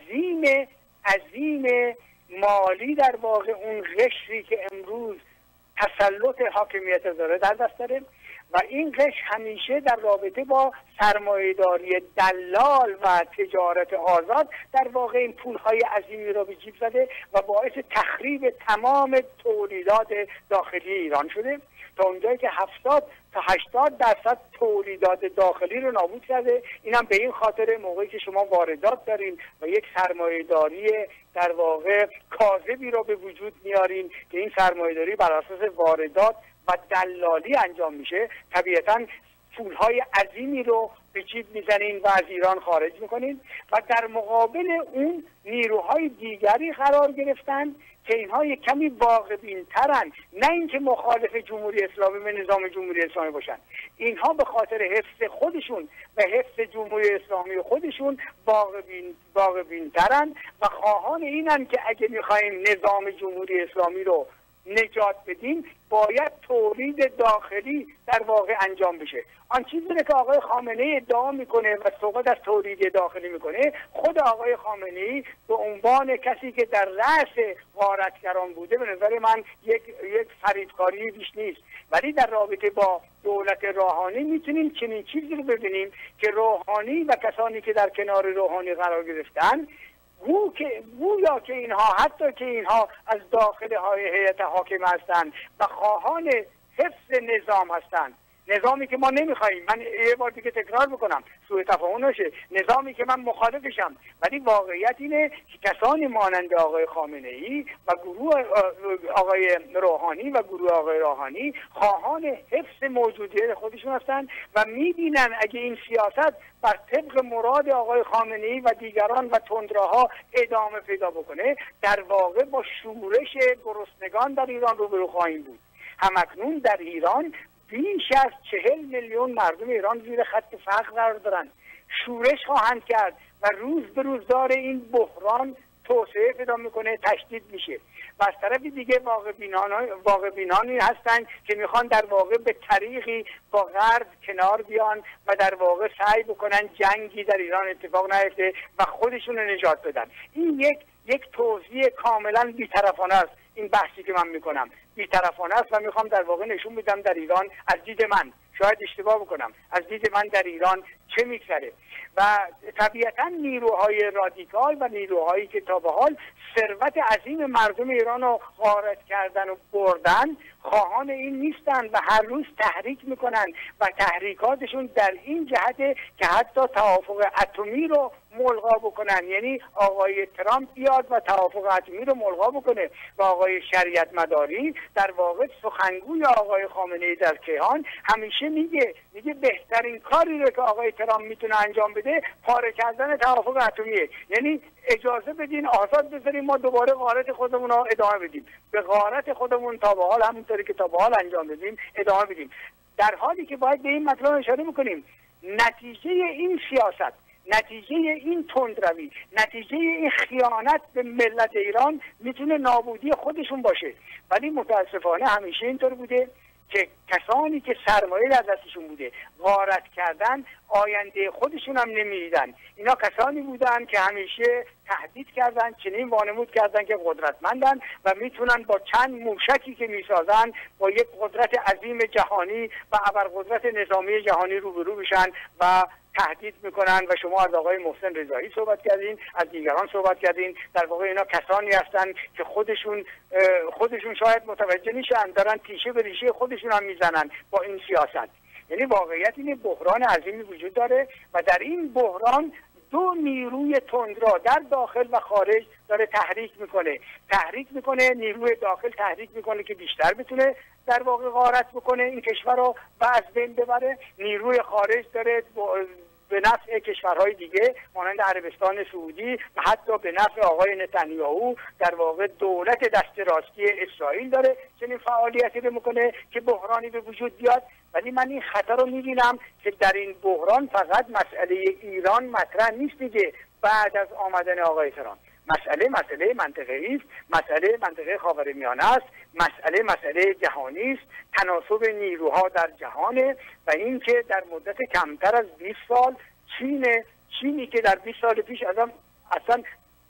Speaker 2: عظیم مالی در واقع اون قشری که امروز تسلط حاکمیت داره در دست داره و این قشر همیشه در رابطه با سرمایه‌داری دلال و تجارت آزاد در واقع این پولهای عظیمی را به جیب زده و باعث تخریب تمام تولیدات داخلی ایران شده، تا اونجایی که 70 تا 80% تولیدات داخلی رو نابود کرده. اینم به این خاطر موقعی که شما واردات دارین و یک سرمایه‌داری در واقع کاذبی رو به وجود میارین که این سرمایه‌داری بر اساس واردات و دلالی انجام میشه، طبیعتاً پولهای عظیمی رو به جیب میزنین و از ایران خارج میکنین و در مقابل اون نیروهای دیگری قرار گرفتن که اینها یک کمی واقع‌بین‌ترن، نه اینکه مخالف جمهوری اسلامی و نظام جمهوری اسلامی باشن. اینها به خاطر حفظ خودشون و حفظ جمهوری اسلامی خودشون واقع‌بین‌ترن و خواهان اینن که اگه میخوایم نظام جمهوری اسلامی رو نجات بدیم باید تولید داخلی در واقع انجام بشه. آن چیزی که آقای خامنه‌ای ادعا میکنه و صحبت از تولید داخلی میکنه، خود آقای خامنه‌ای به عنوان کسی که در رأس غارتگران بوده به نظر من یک فریبکاری بیش نیست. ولی در رابطه با دولت روحانی میتونیم چنین چیزی رو ببینیم که روحانی و کسانی که در کنار روحانی قرار گرفتن گویا که اینها حتی که اینها از داخل هیئت حاکمه هستند و خواهان حفظ نظام هستند، نظامی که ما نمیخوایم، من یه بار دیگه تکرار بکنم سوء تفاهم نشه، نظامی که من مخالفشم، ولی واقعیت اینه که کسانی مانند آقای خامنه‌ای و گروه آقای روحانی و گروه آقای روحانی خواهان حفظ موجودیت خودشون هستند و میبینن اگه این سیاست بر طبق مراد آقای خامنه‌ای و دیگران و تندروها ادامه پیدا بکنه، در واقع با شورش گرسنگان در ایران روبرو خواهیم بود. همکنون در ایران بیش از 40 میلیون مردم ایران زیر خط فقر قرار دارند. شورش خواهند کرد و روز به روز داره این بحران توسعه پیدا میکنه، تشدید میشه. و از طرف دیگه واقع بینانی هستن که میخوان در واقع به طریقی با غرب کنار بیان و در واقع سعی بکنن جنگی در ایران اتفاق نیفته و خودشون رو نجات بدن. این یک توضیح کاملا بی‌طرفانه است. این بحثی که من میکنم بی‌طرفانه است و میخوام در واقع نشون بدم در ایران از دید من، شاید اشتباه بکنم، از دید من در ایران چه میگذره. و طبیعتا نیروهای رادیکال و نیروهایی که تا به حال ثروت عظیم مردم ایران رو غارت کردن و بردن خواهان این نیستن و هر روز تحریک میکنن و تحریکاتشون در این جهته که حتی توافق اتمی رو ملغا بکنن، یعنی آقای ترامپ بیاد و توافق اتمی رو ملغا بکنه و آقای شریعت مداری در واقع سخنگوی آقای خامنه‌ای در کیهان همیشه میگه بهترین کاری رو که آقای ترامپ میتونه انجام بده پاره کردن توافق اتمیه، یعنی اجازه بدین آزاد بذاریم ما دوباره غارت خودمون رو ادامه بدیم، به غارت خودمون تا به حال همونطوری که تا به حال انجام بدیم ادامه بدیم، در حالی که باید به این مطلب اشاره میکنیم نتیجه این سیاست، نتیجه این تندروی، نتیجه این خیانت به ملت ایران میتونه نابودی خودشون باشه. ولی متاسفانه همیشه اینطور بوده که کسانی که سرمایه در دستشون بوده غارت کردن، آینده خودشون هم نمیدیدن. اینا کسانی بودن که همیشه تهدید کردن، چنین وانمود کردن که قدرتمندن و میتونن با چند موشکی که میسازن با یک قدرت عظیم جهانی و ابرقدرت نظامی جهانی روبرو بشن و تهدید میکنن. و شما از آقای محسن رضایی صحبت کردین، از دیگران صحبت کردین، در واقع اینا کسانی هستن که خودشون شاید متوجه نیشن، دارن تیشه به ریشه خودشون هم میزنن با این سیاست. یعنی واقعیت این بحران عظیمی وجود داره و در این بحران دو نیروی تندرو در داخل و خارج داره تحریک میکنه. نیروی داخل تحریک میکنه که بیشتر بتونه در واقع غارت بکنه این کشور رو و از بین ببره. نیروی خارج داره به نفع کشورهای دیگه مانند عربستان سعودی و حتی به نفع آقای نتانیاهو در واقع دولت دست راستی اسرائیل داره چنین فعالیتی رو میکنه که بحرانی به وجود بیاد. ولی من این خطر رو میبینم که در این بحران فقط مسئله ایران مطرح نیست دیگه. بعد از آمدن آقای ترامپ مسئله منطقه‌ای است، مسئله منطقه خاورمیانه است، مسئله جهانی است، تناسب نیروها در جهانه و اینکه در مدت کمتر از 20 سال چینی که در 20 سال پیش اصلا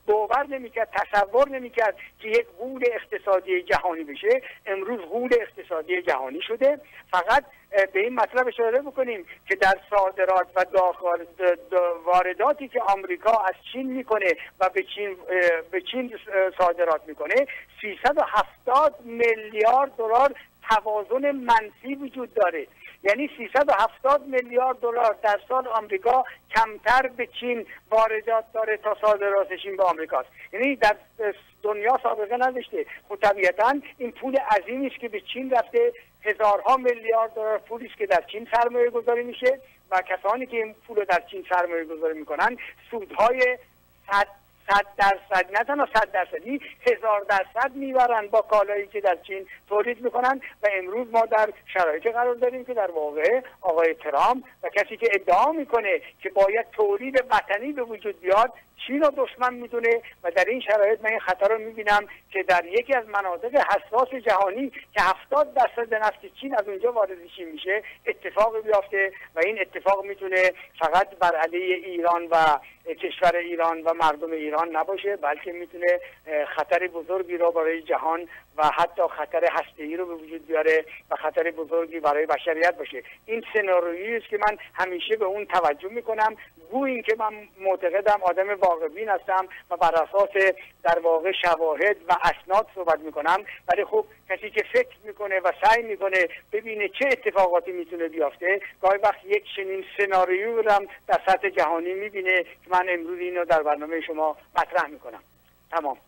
Speaker 2: باور نمیکرد، تصور نمیکرد که یک غول اقتصادی جهانی بشه. امروز غول اقتصادی جهانی شده. فقط به این مطلب اشاره بکنیم که در صادرات و وارداتی که آمریکا از چین میکنه و به چین صادرات میکنه 370 میلیارد دلار توازن منفی وجود داره. یعنی 370 میلیارد دلار در سال آمریکا کمتر به چین واردات داره تا صادرات چین به آمریکاست. یعنی در دنیا سابقه نداشته. خب طبیعتا این پول عظیمی است که به چین رفته، هزارها میلیارد دلار پولی است که در چین سرمایه گذاری میشه و کسانی که این پول رو در چین سرمایه گذاری میکنن سودهای 100%، نه تنها 100%، 1000% میبرن با کالایی که در چین تولید میکنن. و امروز ما در شرایطی قرار داریم که در واقع آقای ترامپ و کسی که ادعا میکنه که باید تولید وطنی به وجود بیاد چین رو دشمن میدونه. و در این شرایط من این خطر رو میبینم که در یکی از مناطق حساس جهانی که 70% نفت چین از اونجا وارد چین میشه اتفاق بیفته و این اتفاق میتونه فقط بر علیه ایران و کشور ایران و مردم ایران نباشه، بلکه میتونه خطر بزرگی رو برای جهان و حتی خطر هسته‌ای رو به وجود بیاره و خطر بزرگی برای بشریت باشه. این سناریویی است که من همیشه به اون توجه میکنم، گویا اینکه من معتقدم آدم واقع‌بین هستم و بر اساس در واقع شواهد و اسناد صحبت میکنم. ولی خب کسی که فکر میکنه و سعی میکنه ببینه چه اتفاقاتی میتونه بیفته، گاهی وقت یک چنین سناریویی رو هم در سطح جهانی میبینه که من امروز اینو در برنامه شما مطرح میکنم. تمام.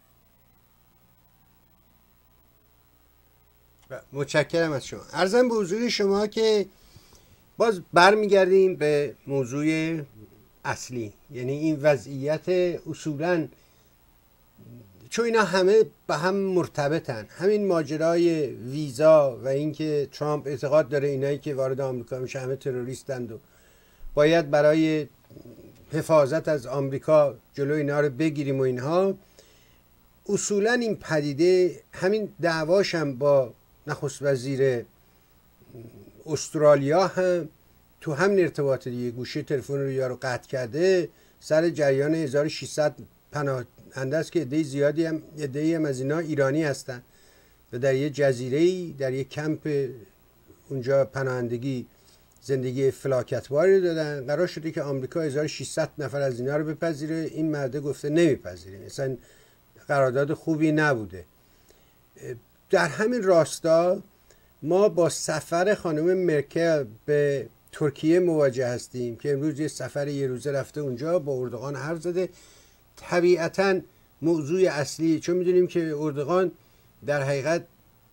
Speaker 1: متشکرم از شما. عرضم به حضور شما که باز برمیگردیم به موضوع اصلی، یعنی این وضعیت اصولاً، چون اینا همه به هم مرتبطن. همین ماجرای ویزا و اینکه ترامپ اعتقاد داره اینایی که وارد آمریکا میشه همه تروریستند و باید برای حفاظت از آمریکا جلوی اینا رو بگیریم و اینها، اصولاً این پدیده همین دعواش هم با نخست وزیر استرالیا هم تو همین ارتباط دیگه، گوشه تلفن رو یارو قطع کرده سر جریان 1600 پناهنده است که عده زیادی هم از اینا ایرانی هستن و در یه جزیره‌ای در یه کمپ اونجا پناهندگی زندگی فلاکتباری دادن. قرار شده که آمریکا 1600 نفر از اینا رو بپذیره، این مرده گفته نمیپذیریم، مثلا قرارداد خوبی نبوده. در همین راستا ما با سفر خانم مرکل به ترکیه مواجه هستیم که امروز یه سفر یه روزه رفته اونجا، با اردوغان حرف زده. طبیعتاً موضوع اصلی، چون میدونیم که اردوغان در حقیقت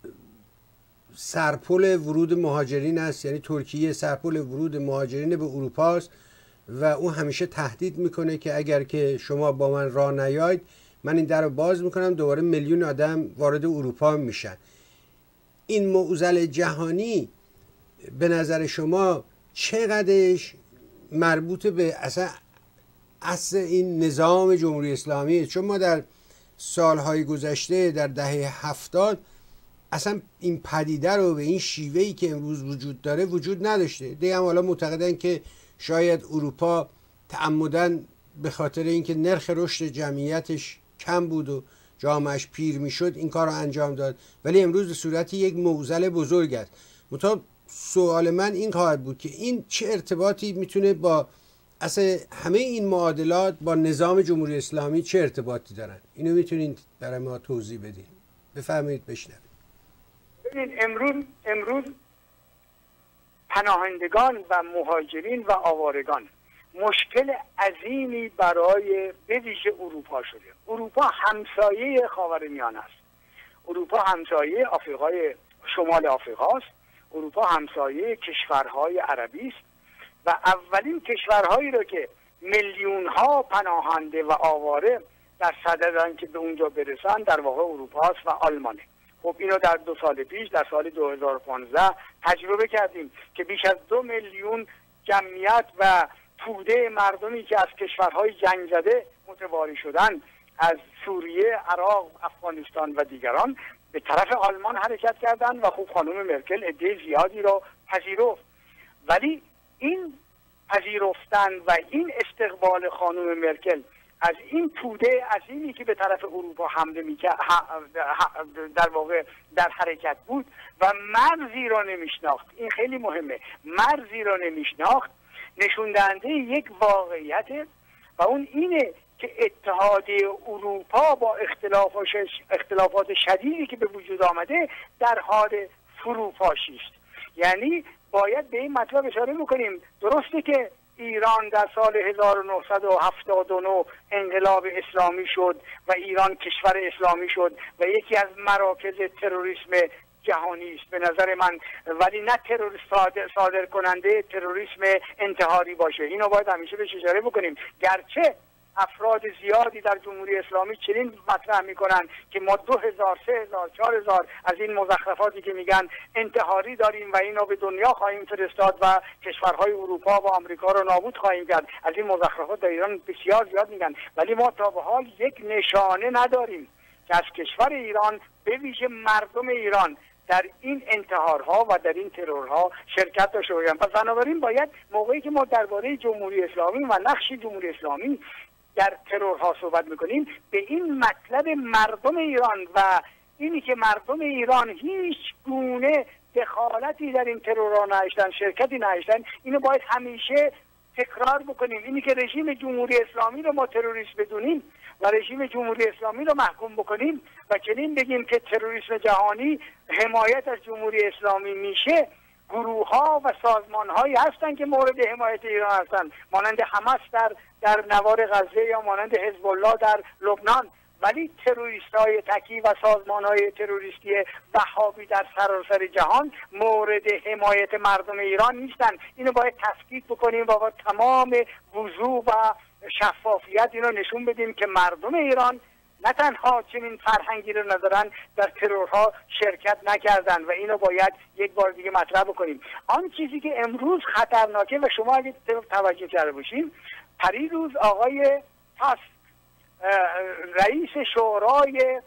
Speaker 1: سرپل ورود مهاجرین است، یعنی ترکیه سرپل ورود مهاجرین به اروپا است و اون همیشه تهدید میکنه که اگر که شما با من راه نیاید من این در رو باز میکنم، دوباره میلیون آدم وارد اروپا میشن. این معضل جهانی به نظر شما چقدرش مربوط به اصل این نظام جمهوری اسلامی؟ چون ما در سالهای گذشته در دهه 70 اصلا این پدیده رو به این شیوهی که امروز وجود داره وجود نداشته. دیگه هم حالا معتقدن که شاید اروپا تعمدن به خاطر اینکه نرخ رشد جمعیتش کم بود و جامعش پیر میشد این کار رو انجام داد، ولی امروز به صورت یک معضل بزرگ است. مطابق سوال من این خواهد بود که این چه ارتباطی میتونه با اصلا همه این معادلات با نظام جمهوری اسلامی چه ارتباطی دارن؟ اینو میتونین برای ما توضیح بدین؟ بفرمایید بشنوید.
Speaker 2: ببین امروز پناهندگان و مهاجرین و آوارگان مشکل عظیمی برای به ویژه اروپا شده. اروپا همسایه خاورمیانه است. اروپا همسایه آفریقای شمال آفریقاست. اروپا همسایه کشورهای عربی است و اولین کشورهایی رو که میلیون‌ها پناهنده و آواره در صددن که به اونجا برسن در واقع اروپا است و آلمانه. خب اینو در 2 سال پیش در سال 2015 تجربه کردیم که بیش از 2 میلیون جمعیت و توده مردمی که از کشورهای جنگ زده متواری شدن از سوریه، عراق، افغانستان و دیگران به طرف آلمان حرکت کردند و خب خانم مرکل عده زیادی رو پذیرفت. ولی این پذیرفتن و این استقبال خانم مرکل از این توده عظیمی که به طرف اروپا حمله میکرد، در واقع در حرکت بود و مرزی را نمیشناخت. این خیلی مهمه، مرزی را نمیشناخت، نشون دهنده یک واقعیت و اون اینه که اتحادیه اروپا با اختلافات شدیدی که به وجود آمده در حال فروپاشی است. یعنی باید به این مطلب اشاره بکنیم. درسته که ایران در سال 1979 انقلاب اسلامی شد و ایران کشور اسلامی شد و یکی از مراکز تروریسم جهانی است به نظر من، ولی نه تروریست صادر کننده تروریسم انتحاری باشه. اینو باید همیشه بهش اشاره بکنیم. گرچه افراد زیادی در جمهوری اسلامی چنین مطرح میکنن که ما 2000 3000 4000 از این مزخرفاتی که میگن انتحاری داریم و اینو به دنیا خواهیم فرستاد و کشورهای اروپا و آمریکا رو نابود خواهیم کرد. از این مزخرفات در ایران بسیار زیاد میگن، ولی ما تا به حال یک نشانه نداریم که از کشور ایران به ویژه مردم ایران در این انتحارها و در این ترورها شرکت داشته باشند. پس بنابراین باید موقعی که ما درباره جمهوری اسلامی و نقش جمهوری اسلامی در ترورها صحبت میکنیم به این مطلب مردم ایران و اینی که مردم ایران هیچ گونه دخالتی در این ترورها نداشتن، شرکتی نداشتن، اینو باید همیشه تکرار بکنیم. اینی که رژیم جمهوری اسلامی رو ما تروریست بدونیم و رژیم جمهوری اسلامی رو محکوم بکنیم و چنین بگیم که تروریسم جهانی حمایت از جمهوری اسلامی میشه، گروه ها و سازمان هایی هستن که مورد حمایت ایران هستن، مانند حماس در نوار غزه یا مانند حزب الله در لبنان، ولی تروریست های تکی و سازمان های تروریستی وهابی در سراسر جهان مورد حمایت مردم ایران نیستن. اینو باید تفکیک بکنیم و با تمام وضوح و شفافیت اینو نشون بدیم که مردم ایران نه تنها چنین فرهنگی رو ندارن، در ترورها شرکت نکردن و اینو باید یک بار دیگه مطرح بکنیم. آن چیزی که امروز خطرناکه و شما اگه توجه کرده باشین، پریروز آقای تاسک رئیس شورای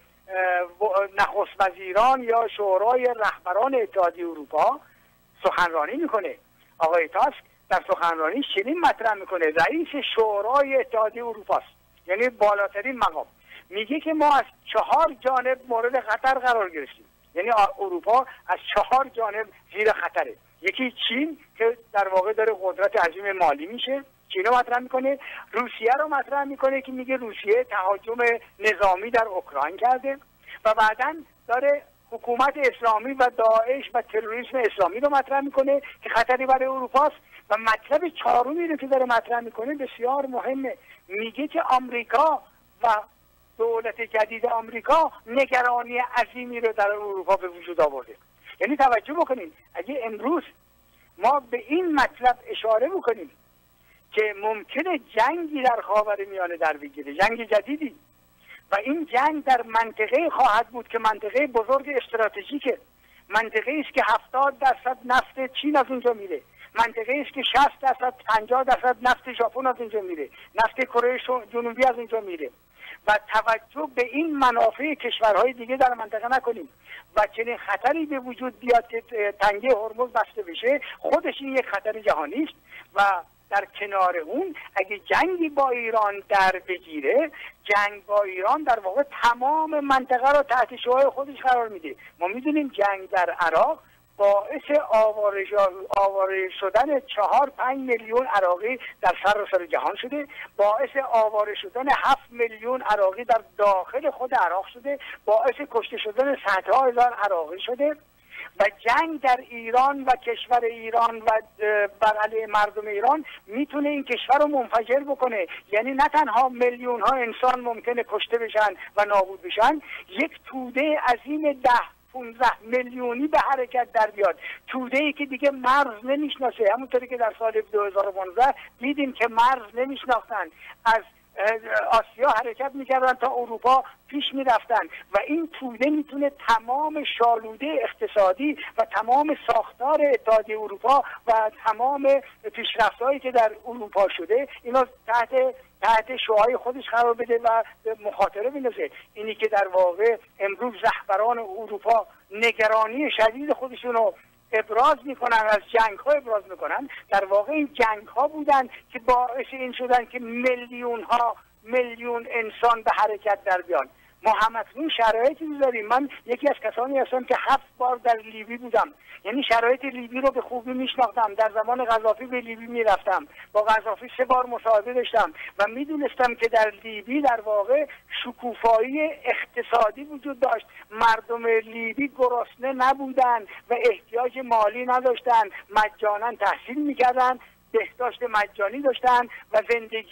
Speaker 2: نخست وزیران یا شورای رهبران اتحادیه اروپا سخنرانی میکنه. آقای تاسک در سخنرانی چنین مطرح میکنه، رئیس شورای اتحادیه اروپا است، یعنی بالاترین مقام، میگه که ما از 4 جانب مورد خطر قرار گرفتیم. یعنی اروپا از 4 جانب زیر خطره. یکی چین که در واقع داره قدرت عظیم مالی میشه، چین رو مطرح میکنه. روسیه رو مطرح میکنه که میگه روسیه تهاجم نظامی در اوکراین کرده و بعداً داره حکومت اسلامی و داعش و تروریسم اسلامی رو مطرح میکنه که خطری برای اروپاست. و مطلب چهارمی رو که داره مطرح میکنه بسیار مهمه، میگه که آمریکا و دولت جدید آمریکا نگرانی عظیمی رو در اروپا به وجود آورده. یعنی توجه بکنید، اگه امروز ما به این مطلب اشاره بکنیم که ممکنه جنگی در خاورمیانه در بگیره، جنگ جدیدی، و این جنگ در منطقه خواهد بود که منطقه بزرگ استراتژیکه، منطقه است که 70% نفت چین از اونجا میره، منطقه است که 60% 50% نفت ژاپن از اونجا میره، نفت کره جنوبی از اونجا میره. و توجه به این منافع کشورهای دیگه در منطقه نکنیم و چنین خطری به وجود بیاد که تنگه هرمز بسته بشه، خودش این یک خطر جهانی است. و در کنار اون اگه جنگی با ایران در بگیره، جنگ با ایران در واقع تمام منطقه رو تحت شعاع خودش قرار میده. ما میدونیم جنگ در عراق باعث آواره شدن 4-5 میلیون عراقی در سراسر جهان شده، باعث آواره شدن 7 میلیون عراقی در داخل خود عراق شده، باعث کشته شدن صدها هزار عراقی شده. و جنگ در ایران و کشور ایران و بر علیه مردم ایران میتونه این کشور رو منفجر بکنه. یعنی نه تنها میلیون ها انسان ممکنه کشته بشن و نابود بشن، یک توده عظیم 10-15 میلیونی به حرکت در بیاد، توده ای که دیگه مرز نمیشناسه. همونطوری که در سال 2015 دیدیم که مرز نمیشناختن، از آسیا حرکت میکردن تا اروپا پیش میرفتن. و این توده میتونه تمام شالوده اقتصادی و تمام ساختار اتحادیه اروپا و تمام پیشرفت‌هایی که در اروپا شده اینا تحت شعاع خودش قرار بده و مخاطره بندازه. اینی که در واقع امروز رهبران اروپا نگرانی شدید خودشون رو ابراز میکنن، از جنگ ها ابراز میکنن، در واقع این جنگ ها بودن که باعث این شدن که میلیون ها میلیون انسان به حرکت در بیان. ما همکنون شرایطی داریم. من یکی از کسانی هستم که 7 بار در لیبی بودم، یعنی شرایط لیبی رو به خوبی میشناختم. در زمان قذافی به لیبی میرفتم، با قذافی 3 بار مصاحبه داشتم و میدونستم که در لیبی در واقع شکوفایی اقتصادی وجود داشت. مردم لیبی گرسنه نبودن و احتیاج مالی نداشتن، مجانا تحصیل میکردن، بهداشت مجانی داشتن و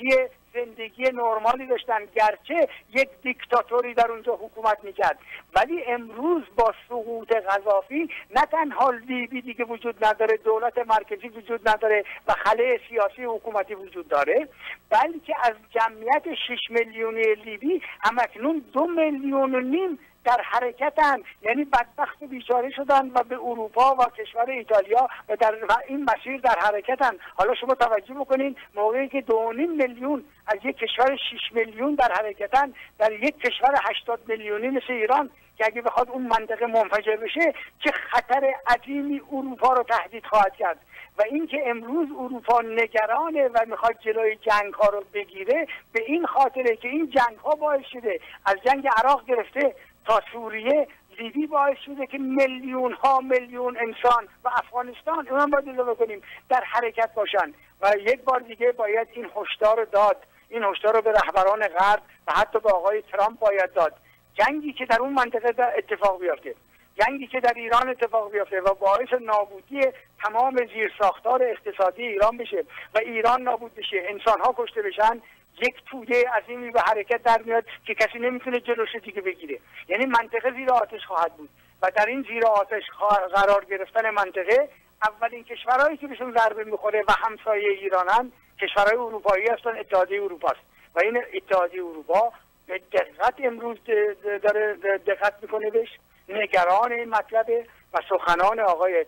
Speaker 2: زندگی نرمالی داشتن، گرچه یک دیکتاتوری در اونجا حکومت میکرد. ولی امروز با سقوط قذافی نه تنها لیبی دیگه وجود نداره، دولت مرکزی وجود نداره و خلأ سیاسی حکومتی وجود داره، بلکه از جمعیت 6 میلیونی لیبی همکنون 2.5 میلیون در حرکتن، یعنی بدبخت و بیچاره شدن و به اروپا و کشور ایتالیا و در این مسیر در حرکتن. حالا شما توجه بکنین، موقعی که 2.5 میلیون از یک کشور 6 میلیون در حرکتن، در یک کشور 80 میلیونی مثل ایران که اگه بخواد اون منطقه منفجر بشه چه خطر عظیمی اروپا رو تهدید خواهد کرد. و اینکه امروز اروپا نگرانه و میخواد جلوی جنگ ها رو بگیره، به این خاطره که این جنگ ها باعث شده، از جنگ عراق گرفته تا سوریه، لیبی باعث شده که میلیون انسان و افغانستان، اونم باید اضافه کنیم، در حرکت باشن. و یک بار دیگه باید این هشدار رو داد، این هشدار رو به رهبران غرب و حتی به آقای ترامپ باید داد. جنگی که در اون منطقه اتفاق بیفته، جنگی که در ایران اتفاق بیفته و باعث نابودی تمام زیرساختار اقتصادی ایران بشه و ایران نابود بشه، انسان‌ها کشته بشن، یک توده عظیمی به حرکت در میاد که کسی نمیتونه جلوش دیگه بگیره. یعنی منطقه زیر آتش خواهد بود و در این زیر آتش قرار گرفتن منطقه، اولین کشورهایی که بهشون ضربه میخوره و همسایه ایرانن کشورهای اروپایی هستن، اتحادیه اروپا است. و این اتحادیه اروپا به دقت امروز داره دقت میکنه بهش، نگران این مطلبه و سخنان آقای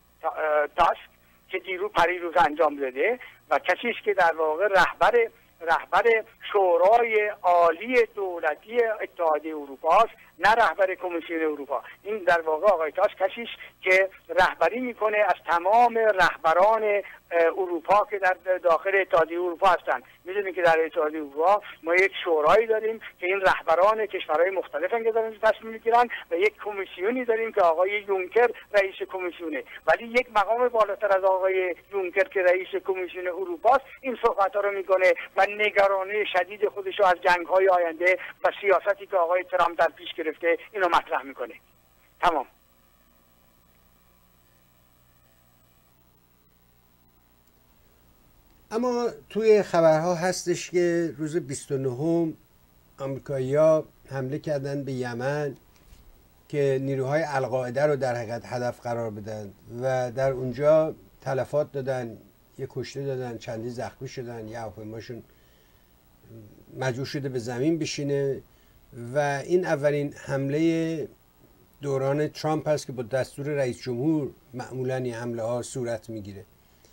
Speaker 2: تاسک که پریروز انجام داده و کسی است که در واقع رهبر شورای عالی دولتی اتحادیه اروپا است، نه رهبر کمیسیون اروپا. این در واقع آقای تاس کسی است که رهبری میکنه از تمام رهبران اروپا که در داخل اتحادیه اروپا هستند. میدونید که در اتحادیه اروپا ما یک شورایی داریم که این رهبران کشورهای مختلفن که دارن تصمیم میگیرن و یک کمیسیونی داریم که آقای یونکر رئیس کمیسیونه. ولی یک مقام بالاتر از آقای یونکر که رئیس کمیسیون اروپا است این صحبت‌ها رو میکنه و نگرانی شدید خودش رو از جنگ‌های آینده و سیاستی که آقای ترامپ در پیش گرفته اینو مطرح میکنه. تمام.
Speaker 1: اما توی خبرها هستش که روز 29 آمریکایی‌ها حمله کردن به یمن که نیروهای القاعده رو در حقیقت هدف قرار بدن و در اونجا تلفات دادن، یه کشته دادن، چندی زخمی شدن، یه هواپیماشون مجبور شده به زمین بشینه و این اولین حمله دوران ترامپ هست که با دستور رئیس جمهور معمولاً این حمله ها صورت میگیره.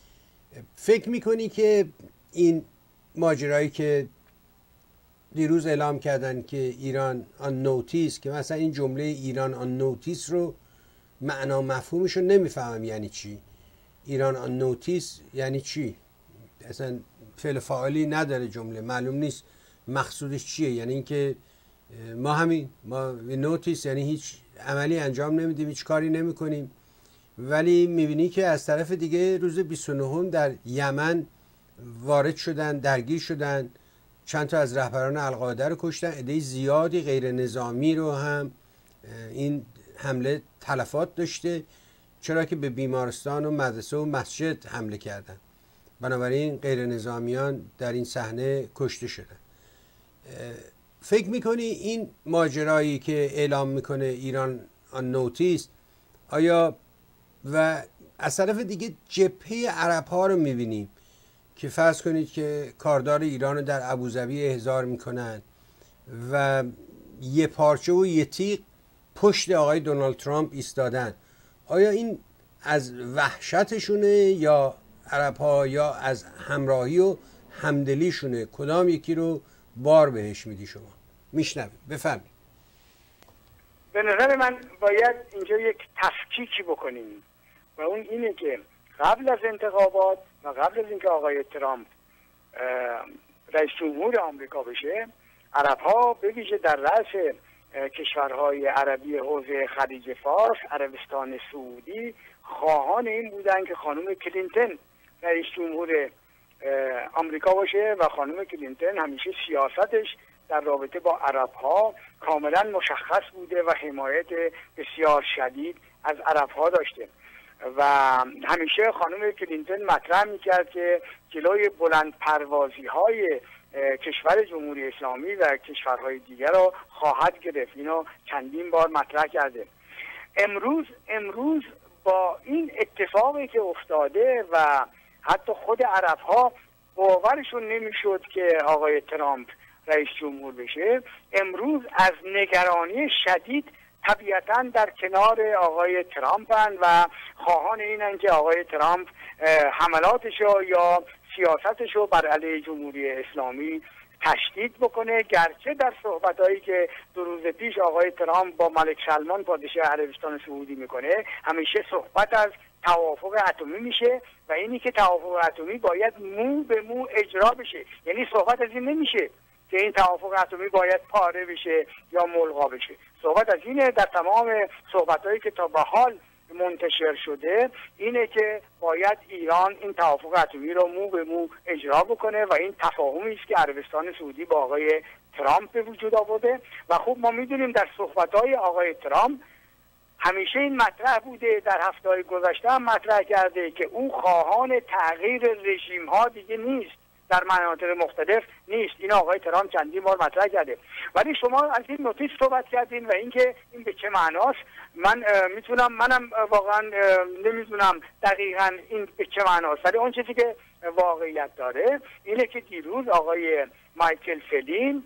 Speaker 1: فکر میکنی که این ماجرایی که دیروز اعلام کردن که ایران آن نوتیس، که مثلا این جمله ایران آن نوتیس رو معنا مفهومش رو نمیفهمم یعنی چی؟ ایران آن نوتیس یعنی چی؟ اصلا فعل فاعلی نداره جمله، معلوم نیست مقصودش چیه. یعنی اینکه ما نوتیس یعنی هیچ عملی انجام نمیدیم، هیچ کاری نمیکنیم، ولی میبینی که از طرف دیگه روز 29 در یمن وارد شدن، درگیر شدن، چند تا از رهبران القاعده رو کشتن، عده زیادی غیر نظامی رو هم این حمله تلفات داشته، چرا که به بیمارستان و مدرسه و مسجد حمله کردن. بنابراین غیر نظامیان در این صحنه کشته شدن. فکر میکنی این ماجرایی که اعلام میکنه ایران آن نوتیس، آیا و از طرف دیگه جبهه عرب ها رو میبینیم که فرض کنید که کاردار ایران رو در ابوظبی احضار میکنن و یه پارچه و یه تیغ پشت آقای دونالد ترامپ ایستادن، آیا این از وحشتشونه یا عرب ها یا از همراهی و همدلیشونه؟ کدام یکی رو بار بهش میدی شما؟ میشنویم، بفهمید.
Speaker 2: به نظر من باید اینجا یک تفکیکی بکنیم و اون اینه که قبل از انتخابات و قبل از اینکه آقای ترامپ رئیس جمهور آمریکا بشه، عرب‌ها به ویژه در رأس کشورهای عربی حوزه خلیج فارس، عربستان سعودی، خواهان این بودن که خانم کلینتون رئیس جمهور آمریکا باشه و خانم کلینتون همیشه سیاستش در رابطه با عرب‌ها کاملا مشخص بوده و حمایت بسیار شدید از عرب‌ها داشته و همیشه خانم کلینتون مطرح میکرد که جلوی بلند پروازی های کشور جمهوری اسلامی و کشورهای دیگر را خواهد گرفت. اینو چندین بار مطرح کرده. امروز با این اتفاقی که افتاده و حتی خود عرب‌ها باورشون نمیشد که آقای ترامپ رئیس جمهور بشه، امروز از نگرانی شدید طبیعتاً در کنار آقای ترامپن و خواهان اینن که آقای ترامپ حملاتشو یا سیاستشو بر علیه جمهوری اسلامی تشدید بکنه، گرچه در صحبتایی که 2 روز پیش آقای ترامپ با ملک سلمان پادشاه عربستان سعودی میکنه همیشه صحبت از توافق اتمی میشه و اینی که توافق اتمی باید مو به مو اجرا بشه، یعنی صحبت از این نمیشه که این توافق اتمی باید پاره بشه یا ملغا بشه. صحبت از اینه در تمام صحبتایی که تا به حال منتشر شده اینه که باید ایران این توافق اتمی رو مو به مو اجرا بکنه و این تفاهمی است که عربستان سعودی با آقای ترامپ به وجود آورده و خوب ما میدونیم در صحبت‌های آقای ترامپ همیشه این مطرح بوده، در هفته‌های گذشته هم مطرح کرده که او خواهان تغییر رژیم‌ها دیگه نیست، در مناطق مختلف نیست. این آقای ترامپ چندین بار مطرح کرده. ولی شما از این نوتیس صحبت کردین و اینکه این به چه معناست، منم واقعا نمیدونم دقیقاً این به چه معناست، ولی اون چیزی که واقعیت داره اینه که دیروز آقای مایکل فلین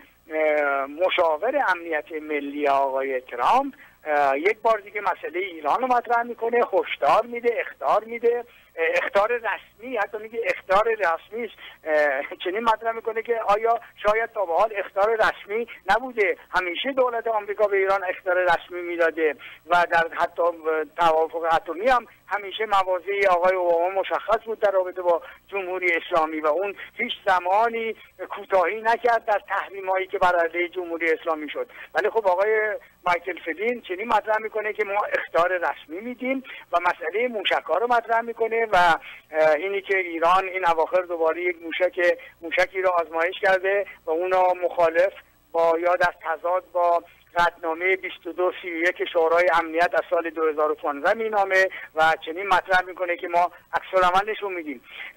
Speaker 2: مشاور امنیت ملی آقای ترامپ یک بار دیگه مسئله ایران رو مطرح میکنه، هشدار میده، اخطار میده، اخطار رسمی، حتی میگه اخطار رسمی چنین مطرح میکنه که آیا شاید تا به حال اخطار رسمی نبوده، همیشه دولت آمریکا به ایران اخطار رسمی میداده و در حتی توافق اتمی هم همیشه مواضع آقای اوباما مشخص بود در رابطه با جمهوری اسلامی و اون هیچ زمانی کوتاهی نکرد در تحریمایی که بر علیه جمهوری اسلامی شد. ولی خب آقای مایکل فلین چنین مطرح میکنه که ما اخطار رسمی میدیم و مسئله موشک‌ها رو مطرح میکنه و اینی که ایران این اواخر دوباره یک موشکی رو آزمایش کرده و اونا مخالف با یا در تضاد با قطعنامه 2231 شورای امنیت از سال 2015 مینامه و چنین مطرح میکنه که ما عکس‌العملش رو میدیم.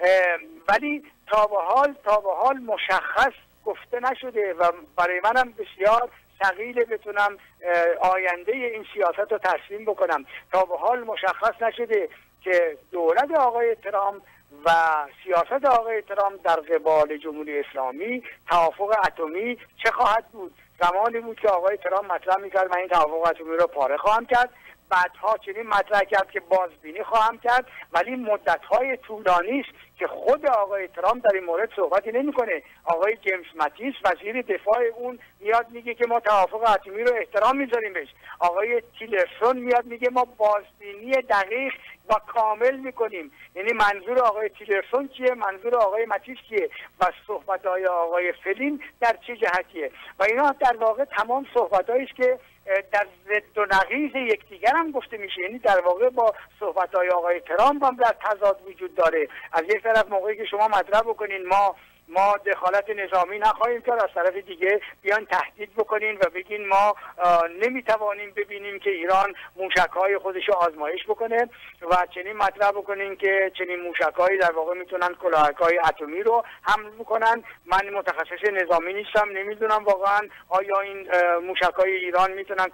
Speaker 2: ولی تا به حال مشخص گفته نشده و برای منم بسیار ثقیله بتونم آینده این سیاست رو ترسیم بکنم. تا به حال مشخص نشده که دولت آقای ترامپ و سیاست آقای ترامپ در قبال جمهوری اسلامی توافق اتمی چه خواهد بود. زمانی بود که آقای ترامپ مطرح میکرد من این توافق اتمی رو پاره خواهم کرد، بعدها چنین مطرح کرد که بازبینی خواهم کرد، ولی مدت‌های طولانی است که خود آقای ترامپ در این مورد صحبتی نمی‌کنه. آقای جیمز ماتیس وزیر دفاع اون میاد میگه که ما توافق اتمی رو احترام میذاریم بهش. آقای تیلرسون میاد میگه ما بازبینی دقیق و کامل میکنیم. یعنی منظور آقای تیلرسون چیه، منظور آقای ماتیس چیه و صحبت‌های آقای فلین در چه جهتیه و اینا در واقع تمام صحبت‌هایی است که در ضد و نقیض یکدیگر هم گفته میشه. یعنی در واقع با صحبت‌های آقای ترامپ هم در تضاد وجود داره. از یک طرف موقعی که شما مطرح بکنین ما دخالت نظامی نخواهیم کرد، از طرف دیگه بیان تهدید بکنین و بگین ما نمیتوانیم ببینیم که ایران موشک‌های خودش رو آزمایش بکنه و چنین مطرح بکنین که چنین موشک‌هایی در واقع میتونن کلاهک‌های اتمی رو حمل بکنن. من متخصص نظامی نیستم، نمیدونم واقعا آیا این موشک‌های ایران میتونن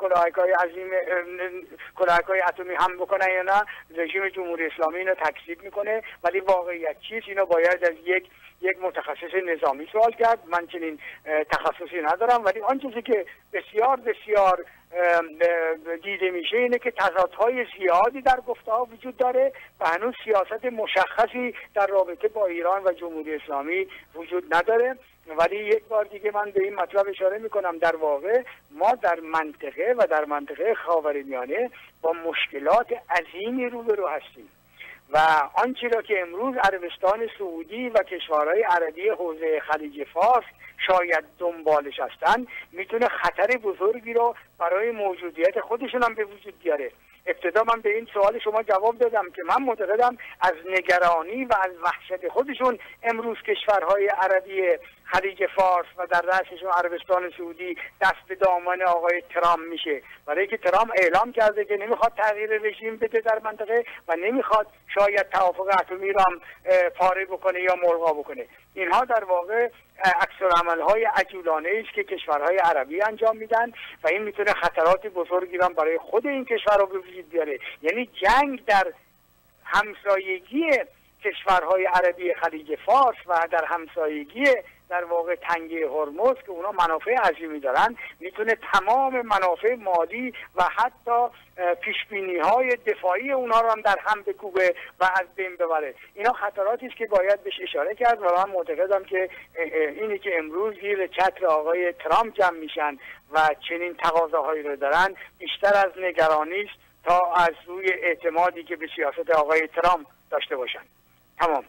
Speaker 2: کلاهک‌های اتمی حمل بکنن یا نه. رژیم جمهوری اسلامی اینو تکذیب میکنه، ولی واقعیت چیست اینو باید از یک متخصص نظامی سوال کرد. من چنین تخصصی ندارم، ولی آن چیزی که بسیار بسیار دیده میشه اینه که تضادهای زیادی در گفته‌ها وجود داره و هنوز سیاست مشخصی در رابطه با ایران و جمهوری اسلامی وجود نداره. ولی یک بار دیگه من به این مطلب اشاره میکنم، در واقع ما در منطقه خاورمیانه با مشکلات عظیمی روبرو هستیم و آنچه را که امروز عربستان سعودی و کشورهای عربی حوزه خلیج فارس شاید دنبالش هستن، میتونه خطر بزرگی رو برای موجودیت خودشون هم به وجود بیاره. ابتدا من به این سوال شما جواب دادم که من معتقدم از نگرانی و از وحشت خودشون امروز کشورهای عربی خلیج فارس و در رأسشون عربستان سعودی دست به دامن آقای ترامپ میشه، برای که ترامپ اعلام کرده که نمیخواد تغییر رژیم بده در منطقه و نمیخواد شاید توافق اتمی را پاره بکنه یا ملغا بکنه. اینها در واقع عکس‌العمل‌های عجولانه است که کشورهای عربی انجام میدن و این میتونه خطرات بزرگی را برای خود این کشورها به وجود بیاره. یعنی جنگ در همسایگی کشورهای عربی خلیج فارس و در همسایگی در واقع تنگه هرمز که اونا منافع عظیمی دارن، میتونه تمام منافع مالی و حتی پیشبینی‌های دفاعی اونا رو هم در هم بکوبه و از بین ببره. اینا خطراتی است که باید بهش اشاره کرد و من معتقدم که اینی که امروز زیر چتر آقای ترامپ جمع میشن و چنین تقاضاهایی رو دارن بیشتر از نگرانی است تا از روی اعتمادی که به سیاست آقای ترامپ داشته باشن. تمام.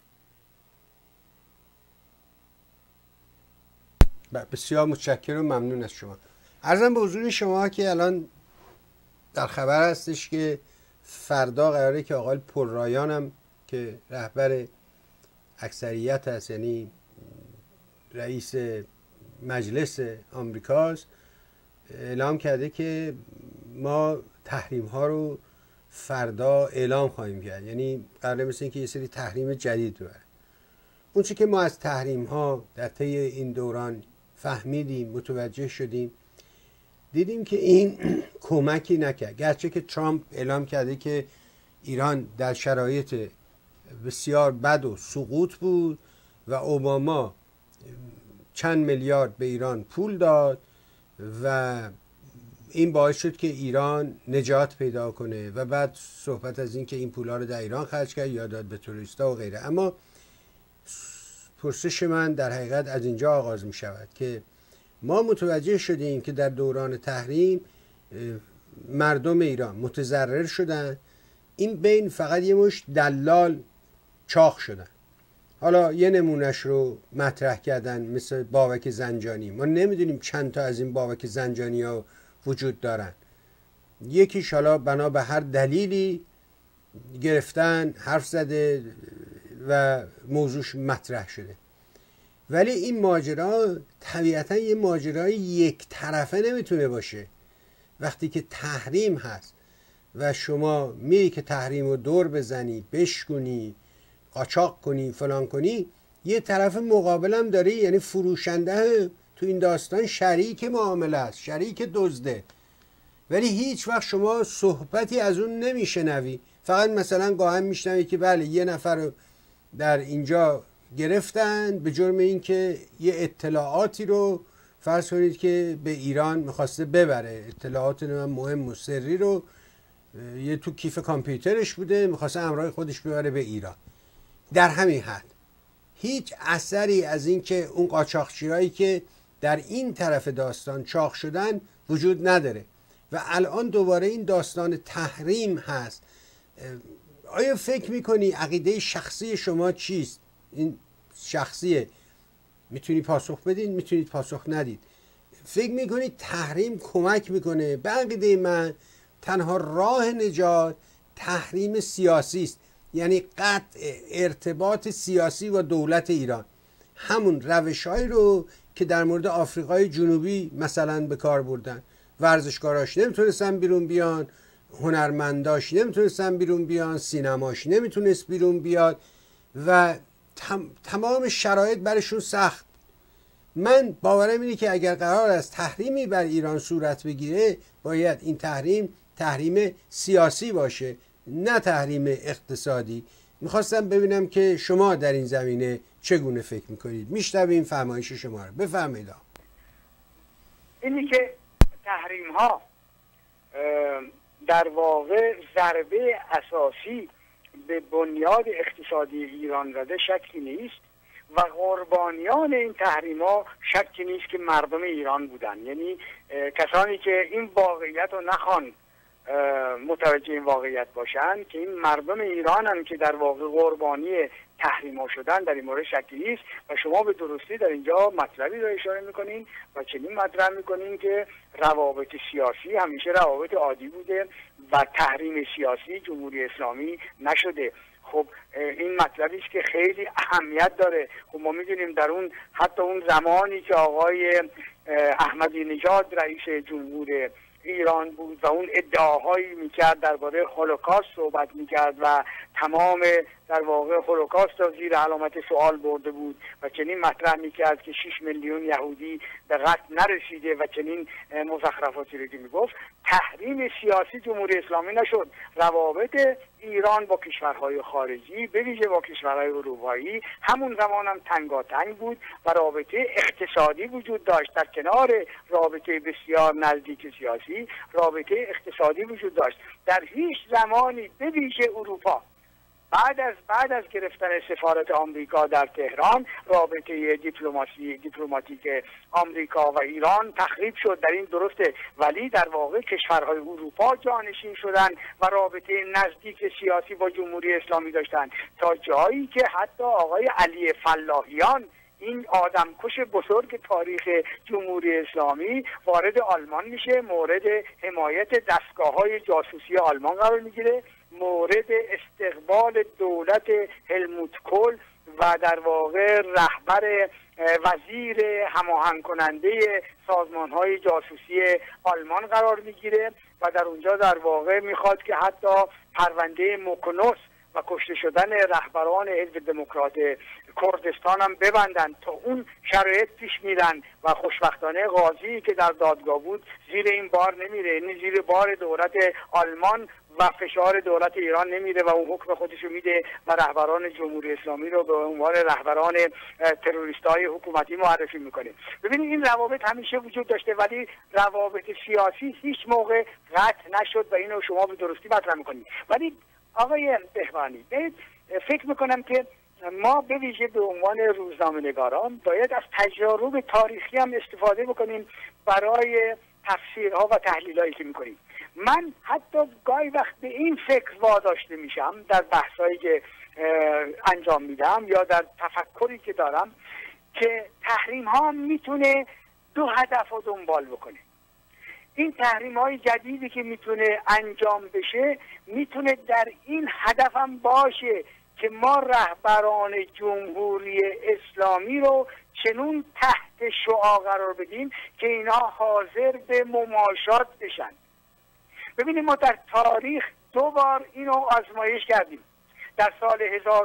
Speaker 1: بسیار متشکرم و ممنون از شما. عرضم به حضور شما که الان در خبر هستش که فردا قراره که آقای پل رایان هم که رهبر اکثریت هست، یعنی رئیس مجلس آمریکاست، اعلام کرده که ما تحریم ها رو فردا اعلام خواهیم کرد. یعنی قراره مثل این که یه سری تحریم جدید ببره. اون چی که ما از تحریم ها در طی این دوران فهمیدیم، متوجه شدیم، دیدیم که این کمکی نکرد. گرچه که ترامپ اعلام کرده که ایران در شرایط بسیار بد و سقوط بود و اوباما چند میلیارد به ایران پول داد و این باعث شد که ایران نجات پیدا کنه و بعد صحبت از این که این پولا رو در ایران خرج کرد یا داد به توریستا و غیره. اما پرسش من در حقیقت از اینجا آغاز می شود که ما متوجه شدیم که در دوران تحریم مردم ایران متضرر شدن، این بین فقط یه مشت دلال چاق شدن. حالا یه نمونهش رو مطرح کردن مثل بابک زنجانی. ما نمیدونیم چند تا از این بابک زنجانی ها وجود دارن. یکیش حالا بنا به هر دلیلی گرفتن، حرف زده و موضوعش مطرح شده. ولی این ماجرا طبیعتا یه ماجرای یک طرفه نمیتونه باشه. وقتی که تحریم هست و شما میری که تحریم رو دور بزنی، بشکنی، قاچاق کنی، فلان کنی، یه طرف مقابلم داری، یعنی فروشنده تو این داستان شریک معامله است، شریک دزده. ولی هیچ وقت شما صحبتی از اون نمیشنوی. فقط مثلا گاهم میشنوی که بله یه نفر رو در اینجا گرفتن به جرم این که یه اطلاعاتی رو فرض کنید که به ایران میخواسته ببره، اطلاعات مهم و سری رو یه تو کیف کامپیوترش بوده، میخواسته همراه خودش ببره به ایران. در همین حد هیچ اثری از این که اون قاچاقچیایی که در این طرف داستان چاق شدن وجود نداره و الان دوباره این داستان تحریم هست. آیا فکر میکنی عقیده شخصی شما چیست؟ این شخصیه، میتونی پاسخ بدین، میتونید پاسخ ندید. فکر میکنید تحریم کمک میکنه؟ به عقیده من تنها راه نجات تحریم سیاسی است، یعنی قطع ارتباط سیاسی و دولت ایران. همون روش‌هایی رو که در مورد آفریقای جنوبی مثلا به کار بردن، ورزشکاراش نمیتونستن بیرون بیان، هنرمنداش نمیتونستن بیرون بیان، سینماش نمیتونست بیرون بیاد و تمام شرایط برشون سخت. من باورم اینه که اگر قرار است تحریمی بر ایران صورت بگیره، باید این تحریم سیاسی باشه، نه تحریم اقتصادی. میخواستم ببینم که شما در این زمینه چگونه فکر میکنید. میشنویم فرمایش شما رو، بفرمایید.
Speaker 2: اینی که تحریم ها در واقع ضربه اساسی به بنیاد اقتصادی ایران زده شکی نیست و قربانیان این تحریم ها شکی نیست که مردم ایران بودن. یعنی کسانی که این واقعیت رو نخوان متوجه این واقعیت باشند که این مردم ایران هم که در واقع قربانی تحریم‌ها شدن، در این مورد شکی نیست و شما به درستی در اینجا مطلبی را اشاره میکنین و چنین مطرح میکنین که روابط سیاسی همیشه روابط عادی بوده و تحریم سیاسی جمهوری اسلامی نشده. خب این مطلبی است که خیلی اهمیت داره. خب ما میدونیم در اون حتی اون زمانی که آقای احمدی نژاد رئیس جمهور ایران بود و اون ادعاهایی میکرد درباره هولوکاست صحبت میکرد و تمام در واقع هولوکاست را زیر علامت سوال برده بود و چنین مطرح میکرد که 6 میلیون یهودی به قتل نرسیده و چنین مزخرفاتی رو که میگفت، تحریم سیاسی جمهوری اسلامی نشد. روابط ایران با کشورهای خارجی به ویژه با کشورهای اروپایی همون زمان هم تنگاتنگ بود و رابطه اقتصادی وجود داشت. در کنار رابطه بسیار نزدیک سیاسی، رابطه اقتصادی وجود داشت. در هیچ زمانی به ویژه اروپا بعد از گرفتن سفارت آمریکا در تهران، رابطه دیپلماتیک آمریکا و ایران تخریب شد. در این درسته، ولی در واقع کشورهای اروپا جانشین شدن و رابطه نزدیک سیاسی با جمهوری اسلامی داشتن تا جایی که حتی آقای علی فلاحیان، این آدمکش بزرگ تاریخ جمهوری اسلامی، وارد آلمان میشه، مورد حمایت دستگاه‌های جاسوسی آلمان قرار میگیره، مورد استقبال دولت هلموت کول و در واقع رهبر وزیر هماهنگ کننده سازمان‌های جاسوسی آلمان قرار میگیره و در اونجا در واقع میخواد که حتی پرونده موکونوس و کشته شدن رهبران حزب دموکرات کردستان هم ببندن. تا اون شرایط پیش میرن و خوشبختانه قاضی که در دادگاه بود زیر این بار نمیره، یعنی زیر بار دولت آلمان و فشار دولت ایران نمیره و اون حکم خودشو میده و رهبران جمهوری اسلامی رو به عنوان رهبران تروریست‌های حکومتی معرفی میکنه. ببینید این روابط همیشه وجود داشته ولی روابط سیاسی هیچ موقع قطع نشد و اینو شما به درستی مطرح میکنید. ولی آقای بهبهانی، فکر میکنم که ما به ویژه به عنوان روزنامه‌نگاران باید از تجارب تاریخی هم استفاده بکنیم برای تفسیرها و تحلیلایی که میکنیم. من حتی گاهی وقت به این فکر واداشته میشم در بحثایی که انجام میدم یا در تفکری که دارم که تحریم ها میتونه دو هدف رو دنبال بکنه. این تحریم های جدیدی که میتونه انجام بشه میتونه در این هدف هم باشه که ما رهبران جمهوری اسلامی رو چنون تحت شعاع قرار بدیم که اینا حاضر به مماشات بشن. ببینید ما در تاریخ دو بار اینو آزمایش کردیم. در سال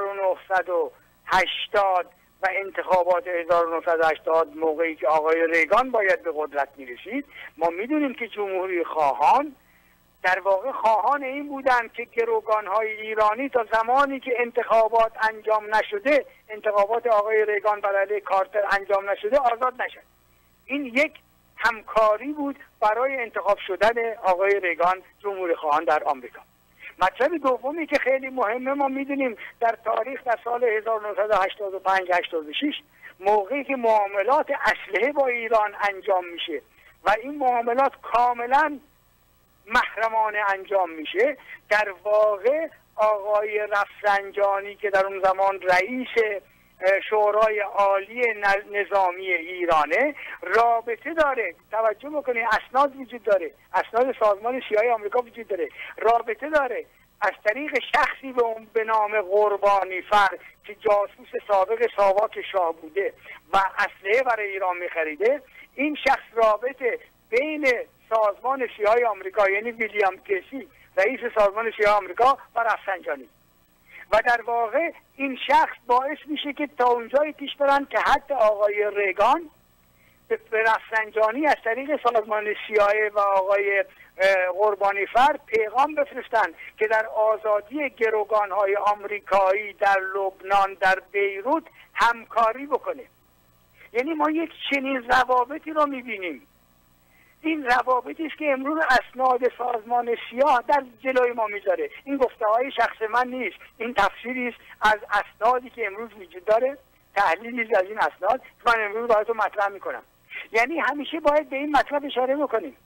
Speaker 2: 1980 و انتخابات 1980 موقعی که آقای ریگان باید به قدرت میرسید، ما میدونیم که جمهوری خواهان در واقع خواهان این بودند که گروگانهای ایرانی تا زمانی که انتخابات انجام نشده، انتخابات آقای ریگان بر علیه کارتر انجام نشده، آزاد نشد. این یک همکاری بود برای انتخاب شدن آقای ریگان جمهوری خواهان در آمریکا. مطلب دومی که خیلی مهمه، ما میدونیم در تاریخ در سال 1985-86 موقعی که معاملات اسلحه با ایران انجام میشه و این معاملات کاملا محرمانه انجام میشه، در واقع آقای رفسنجانی که در اون زمان رئیس شورای عالی نظامی ایرانه رابطه داره، توجه بکنید، اسناد وجود داره، اسناد سازمان CIA آمریکا وجود داره، رابطه داره از طریق شخصی به نام قربانی فر که جاسوس سابق ساواک شاه بوده و اسلحه برای ایران میخریده. این شخص رابطه بین سازمان CIA آمریکا یعنی ویلیام کیسی رئیس سازمان CIA آمریکا و رفسنجانی و در واقع این شخص باعث میشه که تا اونجایی پیش برن که حتی آقای ریگان به رفسنجانی از طریق سازمان CIA و آقای قربانی فر پیغام بفرستن که در آزادی گروگانهای آمریکایی در لبنان، در بیروت همکاری بکنه. یعنی ما یک چنین روابطی رو میبینیم. این روابطی است که امروز اسناد سازمان سیاه در جلوی ما میذاره. این گفته های شخص من نیست، این تفسیری است از اسنادی که امروز وجود داره، تحلیلی از این اسناد من امروز براتون مطرح میکنم. یعنی همیشه باید به این مطلب اشاره بکنیم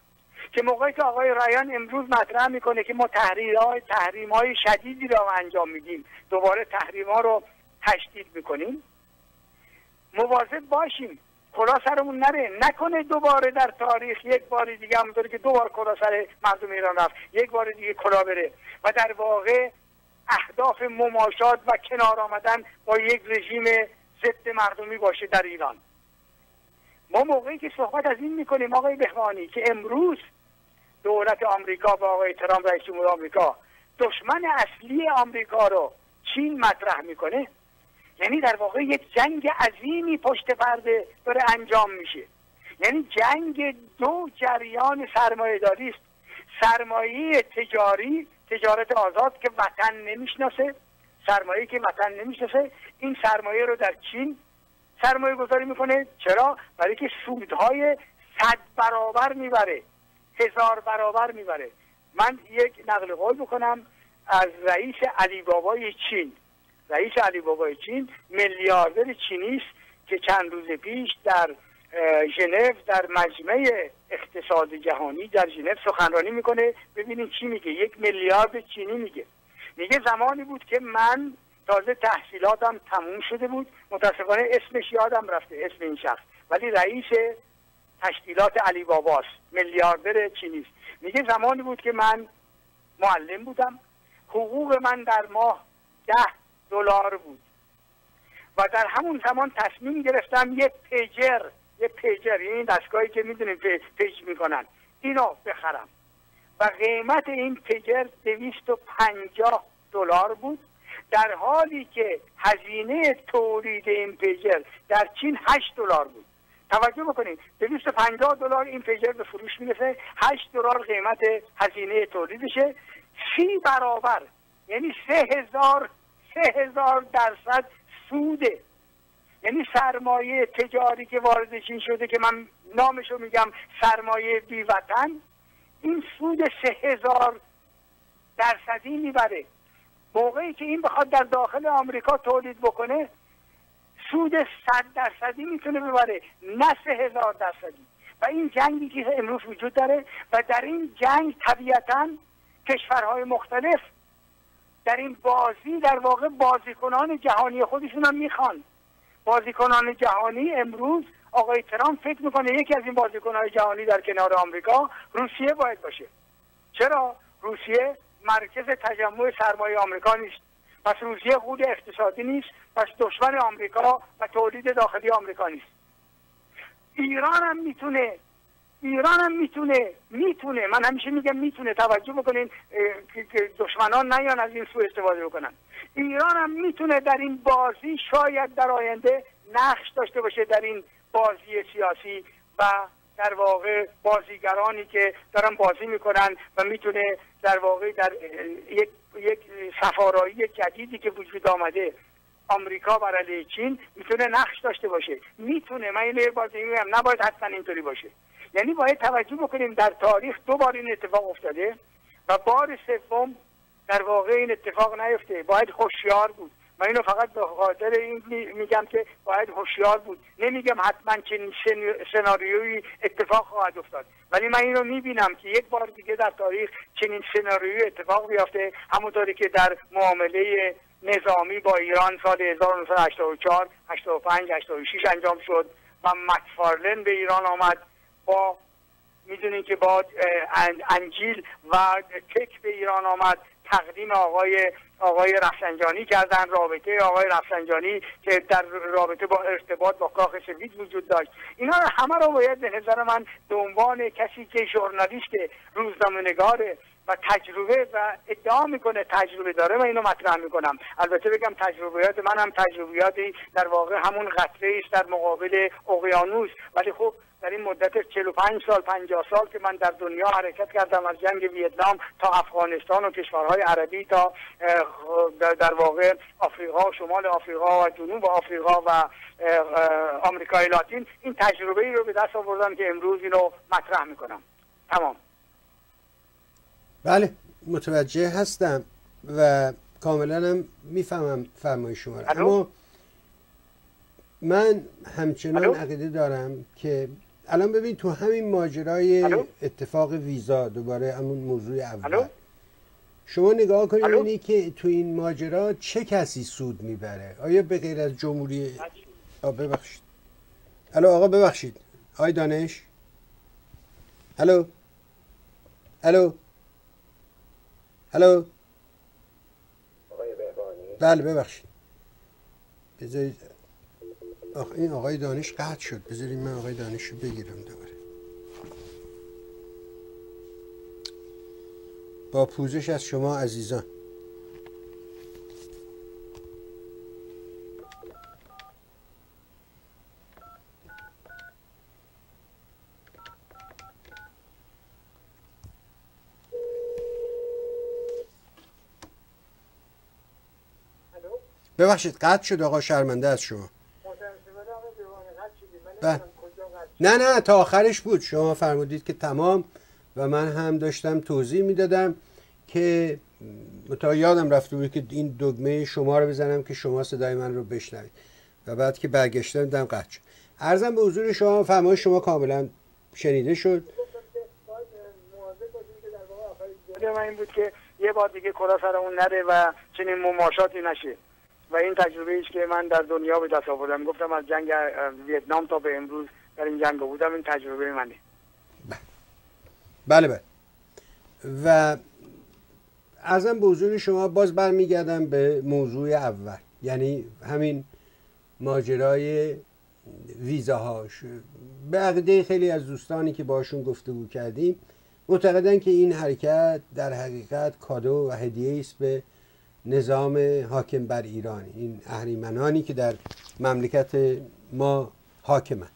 Speaker 2: که موقعی که آقای رایان امروز مطرح میکنه که ما تحریم های شدیدی را انجام میدیم، دوباره تحریم ها رو تشدید میکنیم، مواظب باشیم کلاه سرمون نکنه دوباره در تاریخ یک بار دیگه همونطوری که 2 بار کلاه سر مردم ایران رفت، یک بار دیگه کلاه بره و در واقع اهداف مماشات و کنار آمدن با یک رژیم ضد مردمی باشه در ایران. ما موقعی که صحبت از این میکنیم آقای بهبهانی که امروز دولت آمریکا و آقای ترامپ رئیس جمهور آمریکا دشمن اصلی آمریکا رو چین مطرح میکنه، یعنی در واقع یک جنگ عظیمی پشت پرده داره انجام میشه. یعنی جنگ 2 جریان سرمایه‌داری است. سرمایه تجاری، تجارت آزاد که وطن نمیشناسه، سرمایه‌ای که وطن نمیشناسه، این سرمایه رو در چین سرمایه گذاری میکنه. چرا؟ برای که سودهای 100 برابر میبره، 1000 برابر میبره. من یک نقل قول بکنم از رئیس علی بابای چین. رئیس علی بابای چین میلیاردر چینی است که چند روز پیش در ژنو در مجمع اقتصاد جهانی در ژنو سخنرانی میکنه. ببینید چی میگه، 1 میلیارد چینی میگه زمانی بود که من تازه تحصیلاتم تموم شده بود، متاسفانه اسمش یادم رفته اسم این شخص، ولی رئیس تشکیلات علی باباست، میلیاردر چینی است. میگه زمانی بود که من معلم بودم، حقوق من در ماه $10 بود و در همون زمان تصمیم گرفتم یه پیجر یعنی دستگاهی که میدونید پیج میکنن اینو بخرم و قیمت این پیجر $250 بود، در حالی که هزینه تولید این پیجر در چین $8 بود. توجه بکنید، $250 این پیجر به فروش میرسه، $8 قیمت هزینه تولیدشه، 30 برابر یعنی 3000% سوده. یعنی سرمایه تجاری که وارد چین شده که من نامشو میگم سرمایه بی وطن، این سود 3000% میبره. موقعی که این بخواد در داخل آمریکا تولید بکنه سود 100% میتونه ببره، نه 3000%. و این جنگی که امروز وجود داره و در این جنگ طبیعتاً کشورهای مختلف در این بازی در واقع بازیکنان جهانی خودشون هم میخوان. بازیکنان جهانی امروز آقای ترامپ فکر میکنه یکی از این بازیکنان جهانی در کنار آمریکا روسیه باید باشه. چرا؟ روسیه مرکز تجمع سرمایه آمریکا نیست، پس روسیه قود اقتصادی نیست، پس دشمن آمریکا و تولید داخلی آمریکا نیست. ایران هم میتونه، من همیشه میگم میتونه، توجه بکنین که دشمنان نیان از این سوء استفاده بکنن. ایران هم میتونه در این بازی شاید در آینده نقش داشته باشه در این بازی سیاسی و در واقع بازیگرانی که دارن بازی میکنن و میتونه در واقع در یک سفارایی جدیدی که وجود آمده آمریکا بر علیه چین میتونه نقش داشته باشه. میتونه، من اینو بازی میگم، نباید حتما اینطوری باشه. یعنی باید توجه بکنیم در تاریخ 2 بار این اتفاق افتاده و بار سوم در واقع این اتفاق نیفته. باید هوشیار بود. من اینو فقط به خاطر این میگم که باید هوشیار بود، نمیگم حتما چنین سناریویی اتفاق خواهد افتاد، ولی من اینو میبینم که یک بار دیگه در تاریخ چنین سناریویی اتفاق بیفته، همونطوری که در معامله نظامی با ایران سال 1984 85 86 انجام شد و مکفارلن به ایران آمد با میدونین که با انجیل و کیک به ایران آمد، تقدیم آقای رفسنجانی کردن، رابطه آقای رفسنجانی که در رابطه با ارتباط با کاخ سفید وجود داشت. اینا همه رو باید به نظر من به عنوان کسی که ژورنالیست روزنامه‌نگاره و تجربه و ادعا میکنه تجربه داره، من اینو مطرح میکنم. البته بگم تجربیات من هم تجربیاتی در واقع همون قطره است در مقابل اقیانوس، ولی خب در این مدت 45 سال 50 سال که من در دنیا حرکت کردم، از جنگ ویتنام تا افغانستان و کشورهای عربی تا در واقع آفریقا، شمال آفریقا و جنوب آفریقا و آمریکای لاتین، این تجربه ای رو به دست آوردم که امروز اینو مطرح میکنم. تمام.
Speaker 1: بله، متوجه هستم و کاملا هم میفهمم فرمایش شما رو. اما من همچنان عقیده دارم که الان ببین تو همین ماجرای اتفاق ویزا، دوباره همون موضوع اول، شما نگاه کنید ببینید که تو این ماجرا چه کسی سود میبره. آیا به غیر از جمهوری ببخشید الو آقا ببخشید آقای دانش، الو الو الو
Speaker 3: آقای بهبانی،
Speaker 1: بله ببخشید بذارید این آقای دانش قطع شد، بذارید من آقای دانش رو بگیرم دوباره. با پوزش از شما عزیزان. ببخشید قطع شد آقا، شرمنده از شما. نه تا آخرش بود، شما فرمودید که تمام و من هم داشتم توضیح میدادم که تا یادم رفته بود که این دکمه شما رو بزنم که شما صدای من رو بشنوید و بعد که برگشتم دیدم قطع شد. عرضم به حضور شما، فرمایش شما کاملا شنیده شد.
Speaker 2: من این بود که یه بار دیگه کلا سرمون نره و چنین مماشاتی نشه و این تجربه ایست که من در دنیا به دست آوردم. گفتم از جنگ ویتنام تا به امروز در این جنگ بودم، این تجربه منه.
Speaker 1: بله و ازم به حضور شما باز برمیگردم به موضوع اول، یعنی همین ماجرای ویزاهاش. به عقیده خیلی از دوستانی که باشون گفتگو کردیم معتقدن که این حرکت در حقیقت کادو و هدیه است به نظام حاکم بر ایران، این اهریمنانی که در مملکت ما حاکمن.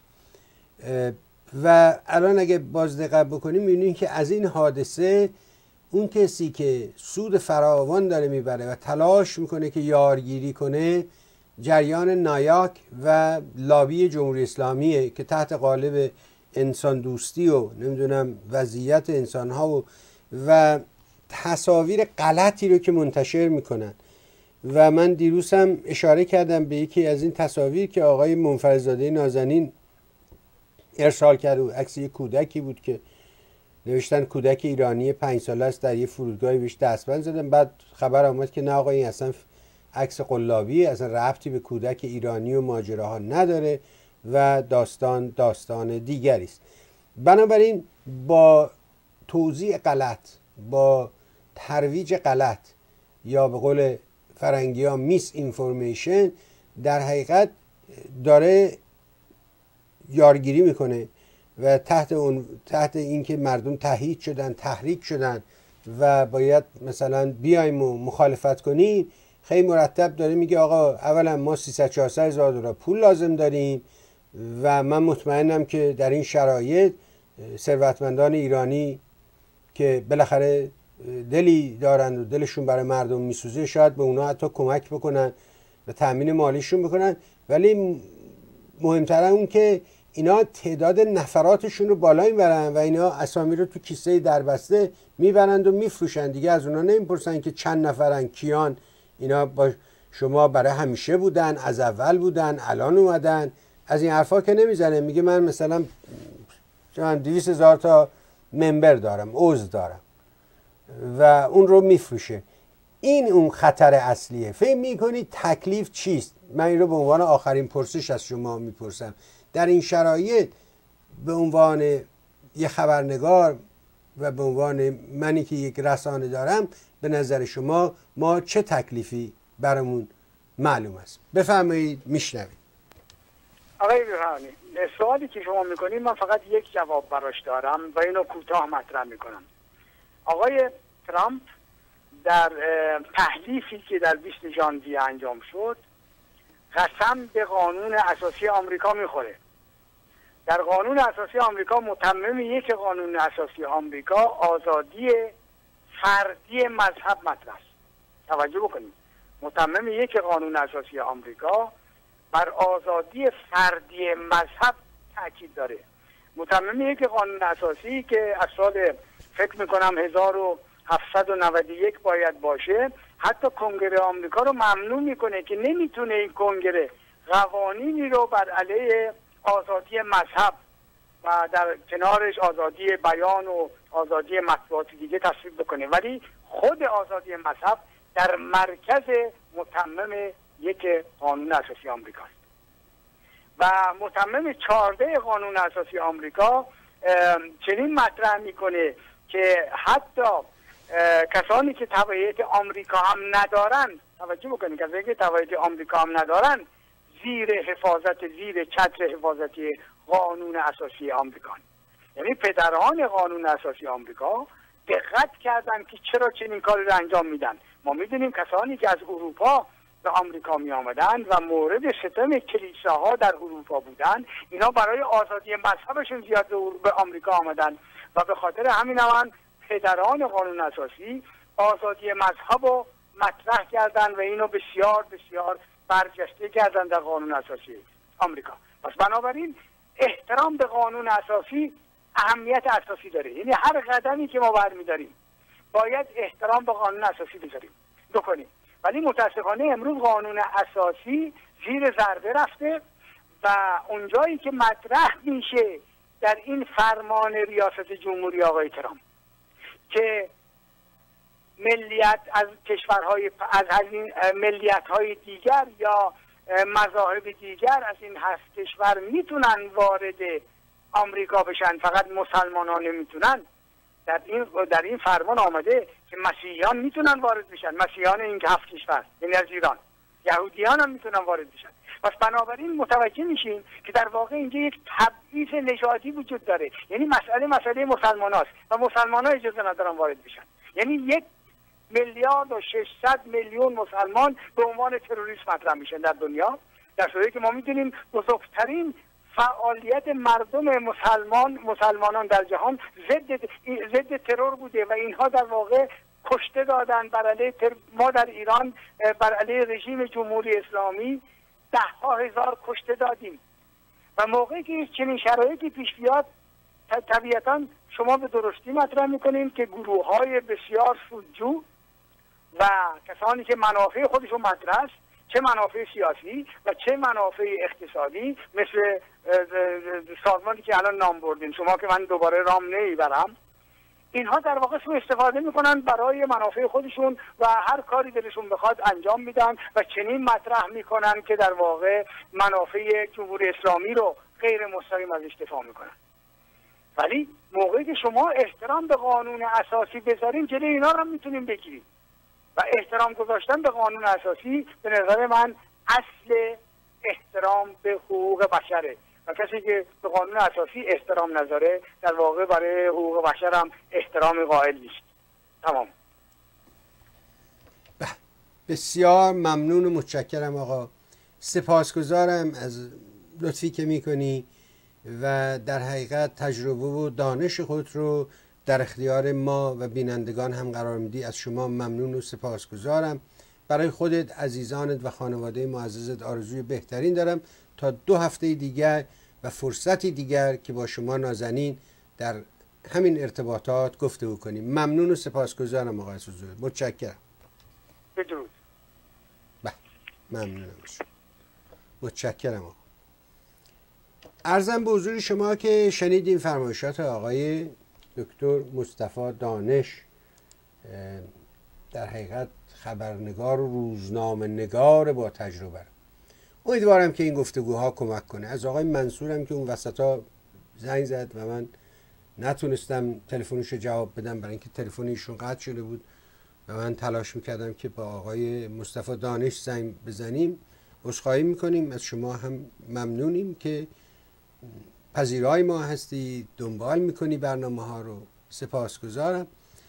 Speaker 1: و الان اگه باز دقت بکنیم می‌بینیم که از این حادثه اون کسی که سود فراوان داره میبره و تلاش میکنه که یارگیری کنه جریان نایاک و لابی جمهوری اسلامیه که تحت قالب انسان دوستی و نمیدونم وضعیت انسانها و تصاویر غلطی رو که منتشر میکنن. و من دیروز هم اشاره کردم به یکی از این تصاویر که آقای منفردزاده نازنین ارسال کرد و عکس یک کودکی بود که نوشتن کودک ایرانی 5 ساله است، در یه فرودگاهی بهش دستبند زدن. بعد خبر آمد که نه آقا این اصلا عکس قلابی، اصلا ربطی به کودک ایرانی و ماجراها نداره و داستان دیگری است. بنابراین با توزیع غلط، با ترویج غلط یا به قول فرنگی ها میس اینفورمیشن در حقیقت داره یارگیری میکنه و تحت اینکه مردم تهیید شدن، تحریک شدن و باید مثلا بیایم و مخالفت کنیم، خیلی مرتب داره میگه آقا اولا ما 300-400 هزار دلار پول لازم داریم و من مطمئنم که در این شرایط ثروتمندان ایرانی که بالاخره دلی دارند و دلشون برای مردم میسوزه شاید به اونا حتی کمک بکنن و تامین مالیشون بکنن، ولی مهمتر اون که اینا تعداد نفراتشون رو بالا میبرن و اینا اسامی رو تو کیسه دربسته میبرند و میفروشن. دیگه از اونا نمیپرسن که چند نفرن، کیان، اینا با شما برای همیشه بودن، از اول بودن، الان اومدن. از این حرفا که نمیزنه، میگه من مثلا 200,000 تا ممبر دارم، عضو دارم و اون رو میفروشه. این اون خطر اصلیه. فکر میکنید تکلیف چیست؟ من این رو به عنوان آخرین پرسش از شما میپرسم. در این شرایط به عنوان یه خبرنگار و به عنوان منی که یک رسانه دارم، به نظر شما ما چه تکلیفی برامون معلوم است؟ بفرمایید میشنوید.
Speaker 2: آقای بهبهانی، سوالی که شما میکنید من فقط یک جواب براش دارم و اینو کوتاه مطرح میکنم. آقای ترامپ در تحلیفی که در 20 ژانویه انجام شد قسم به قانون اساسی آمریکا میخوره. در قانون اساسی آمریکا متمم یک قانون اساسی آمریکا آزادی فردی مذهب مطرح است. توجه بکنید، متمم یک قانون اساسی آمریکا بر آزادی فردی مذهب تاکید داره. متمم یک قانون اساسی که از سال فکر میکنم 1791 باید باشه، حتی کنگره آمریکا رو ممنوع میکنه که نمیتونه این کنگره قوانینی رو بر علیه آزادی مذهب و در کنارش آزادی بیان و آزادی مطبوعات دیگه تصویب بکنه، ولی خود آزادی مذهب در مرکز متمم یک قانون اساسی آمریکاست. و متمم 14 قانون اساسی آمریکا چنین مطرح میکنه که حتی کسانی که تبعیت آمریکا هم ندارن، توجه بکنید، کسانی که تبعیت آمریکا هم ندارن زیر چتر حفاظتی قانون اساسی آمریکا، یعنی پدران قانون اساسی آمریکا دقت کردن که چرا چنین کاری رو انجام میدن. ما میدونیم کسانی که از اروپا به آمریکا می آمدن و مورد ستم کلیساها در اروپا بودن، اینا برای آزادی مذهبشون زیاد به آمریکا آمدن و به خاطر همین هم پدران قانون اساسی آزادی مذهب رو مطرح کردن و اینو بسیار بسیار برجسته کردن در قانون اساسی آمریکا. پس بنابراین احترام به قانون اساسی اهمیت اساسی داره، یعنی هر قدمی که ما برمی‌داریم باید احترام به قانون اساسی بکنیم. ولی متاسفانه امروز قانون اساسی زیر ضربه رفته و اونجایی که مطرح میشه در این فرمان ریاست جمهوری آقای ترامپ که ملیت از کشورهای از این ملیت‌های دیگر یا مذاهب دیگر از این 7 کشور میتونن وارد آمریکا بشن، فقط مسلمانان نمیتونن. در این فرمان آمده که مسیحیان میتونن وارد بشن، مسیحیان این 7 کشور، یعنی از ایران. یهودیان هم میتونن وارد بشن. پس بنابراین متوجه میشیم که در واقع اینجا یک تبعیض نژادی وجود داره، یعنی مسئله مسلمان هاست و مسلمان ها اجازه ندارن وارد بشن. یعنی 1,600,000,000 مسلمان به عنوان تروریست مطرح میشن در دنیا، در صورتی که ما میدونیم بزرگترین فعالیت مردم مسلمانان در جهان ضد ترور بوده و اینها در واقع کشته دادن بر علیه ما در ایران بر علیه رژیم جمهوری اسلامی 10,000 کشته دادیم و موقعی که چنین شرایطی پیش بیاد طبیعتا شما به درستی مطرح میکنین که گروه‌های بسیار سودجو و کسانی که منافع خودشون مطرح است، چه منافع سیاسی و چه منافع اقتصادی، مثل سازمانی که الان نام بردین شما که من دوباره رام نمیبرم، اینها در واقع سوء استفاده میکنن برای منافع خودشون و هر کاری دلشون بخواد انجام میدن و چنین مطرح میکنن که در واقع منافع جمهوری اسلامی رو غیر مستقیم ازش دفاع میکنن. ولی موقعی که شما احترام به قانون اساسی بذارین جلوی اینا رو میتونیم بگیریم و احترام گذاشتن به قانون اساسی به نظر من اصل احترام به حقوق بشره و کسی که به قانون اساسی احترام نذاره در واقع برای حقوق بشر هم احترام قائل نیست. تمام.
Speaker 1: بسیار ممنون و متشکرم آقا، سپاسگزارم از لطفی که میکنی و در حقیقت تجربه و دانش خود رو در اختیار ما و بینندگان هم قرار میدی. از شما ممنون و سپاسگزارم. برای خودت، عزیزانت و خانواده معززت آرزوی بهترین دارم تا 2 هفته دیگر و فرصتی دیگر که با شما نازنین در همین ارتباطات گفتگو کنیم. ممنون و سپاسگزارم آقای سوزوی. متشکرم.
Speaker 2: بدرود.
Speaker 1: ممنونم. متشکرم آقا. عرضم به حضور شما که شنیدیم فرمایشات آقای دکتر مصطفی دانش، در حقیقت خبرنگار و روزنامه نگار با تجربه. امیدوارم که این گفتگوها کمک کنه. از آقای منصورم که اون وسطا زنگ زد و من نتونستم تلفنش جواب بدم برای اینکه تلفن ایشون قطع شده بود و من تلاش میکردم که با آقای مصطفی دانش زنگ بزنیم. عذرخواهی میکنیم از شما، هم ممنونیم که پذیرای ما هستی، دنبال میکنی برنامه ها رو. سپاسگزارم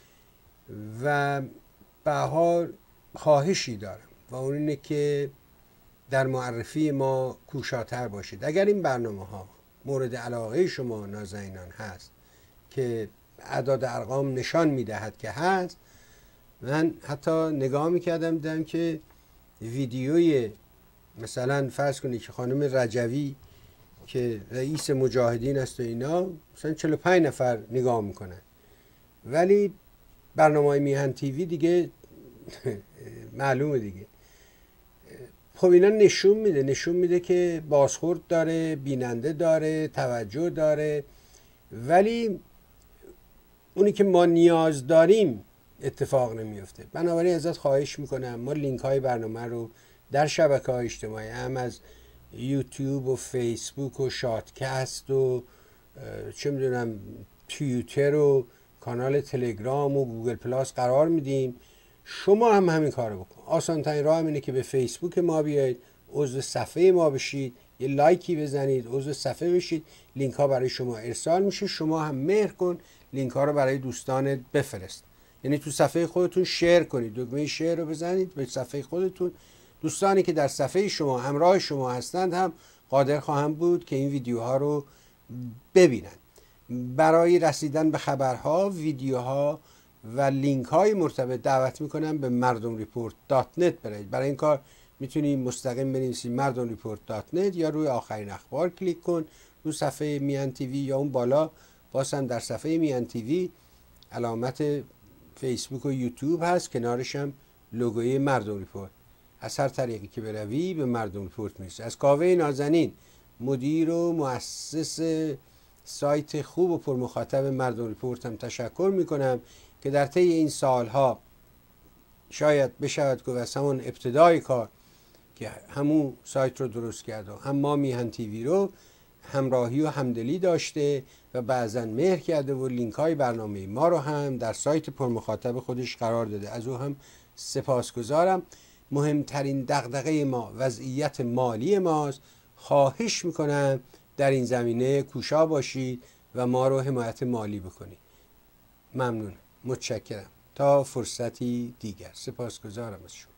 Speaker 1: و بهار خواهشی دارم و اون اینه که در معرفی ما کوشاتر باشید. اگر این برنامه ها مورد علاقه شما نازنینان هست که اعداد ارقام نشان میدهد که هست، من حتی نگاه میکردم دیدم که ویدیوی مثلا فرض کنید که خانم رجوی که رئیس مجاهدین است و اینا مثلا 45 نفر نگاه میکنن، ولی برنامه میهن تیوی دیگه معلومه دیگه. خب اینا نشون میده که بازخورد داره، بیننده داره، توجه داره ولی اونی که ما نیاز داریم اتفاق نمیفته. بنابراین ازت خواهش میکنم ما لینک های برنامه رو در شبکه‌های اجتماعی هم از یوتیوب و فیسبوک و شاتکست و چه میدونم توییتر و کانال تلگرام و گوگل پلاس قرار میدیم. شما هم همین کارو بکن. آسان ترین راه اینه که به فیسبوک ما بیاید، عضو صفحه ما بشید، یه لایکی بزنید، عضو صفحه بشید، لینک ها برای شما ارسال میشه. شما هم مهر کن لینک ها رو برای دوستانت بفرست، یعنی تو صفحه خودتون شیر کنید، دکمه شیر رو بزنید به صفحه خودتون. دوستانی که در صفحه شما همراه شما هستند هم قادر خواهند بود که این ویدیوها رو ببینن. برای رسیدن به خبرها، ویدیوها و لینک های مرتبط دعوت میکنم به mardomreport.net برید. برای این کار میتونید مستقیم بنویسید mardomreport.net یا روی آخرین اخبار کلیک کن رو صفحه میان تیوی، یا اون بالا بازم در صفحه میان تیوی علامت فیسبوک و یوتیوب هست، کنارش هم لوگوی مردم ریپورت. از هر طریقی که بروی به مردم ریپورت میرسی. از کاوه نازنین، مدیر و مؤسس سایت خوب و پرمخاطب مردم ریپورت هم تشکر میکنم که در طی این سالها شاید بشود گفت از همون ابتدای کار که همون سایت رو درست کرد و هم ما میهن تیوی رو همراهی و همدلی داشته و بعضا مهر کرده و لینک های برنامه ما رو هم در سایت پرمخاطب خودش قرار داده. از او هم سپاسگزارم. مهمترین دغدغه ما وضعیت مالی ماست. خواهش میکنم در این زمینه کوشا باشید و ما رو حمایت مالی بکنید. ممنونم، متشکرم. تا فرصتی دیگر، سپاسگزارم از شما.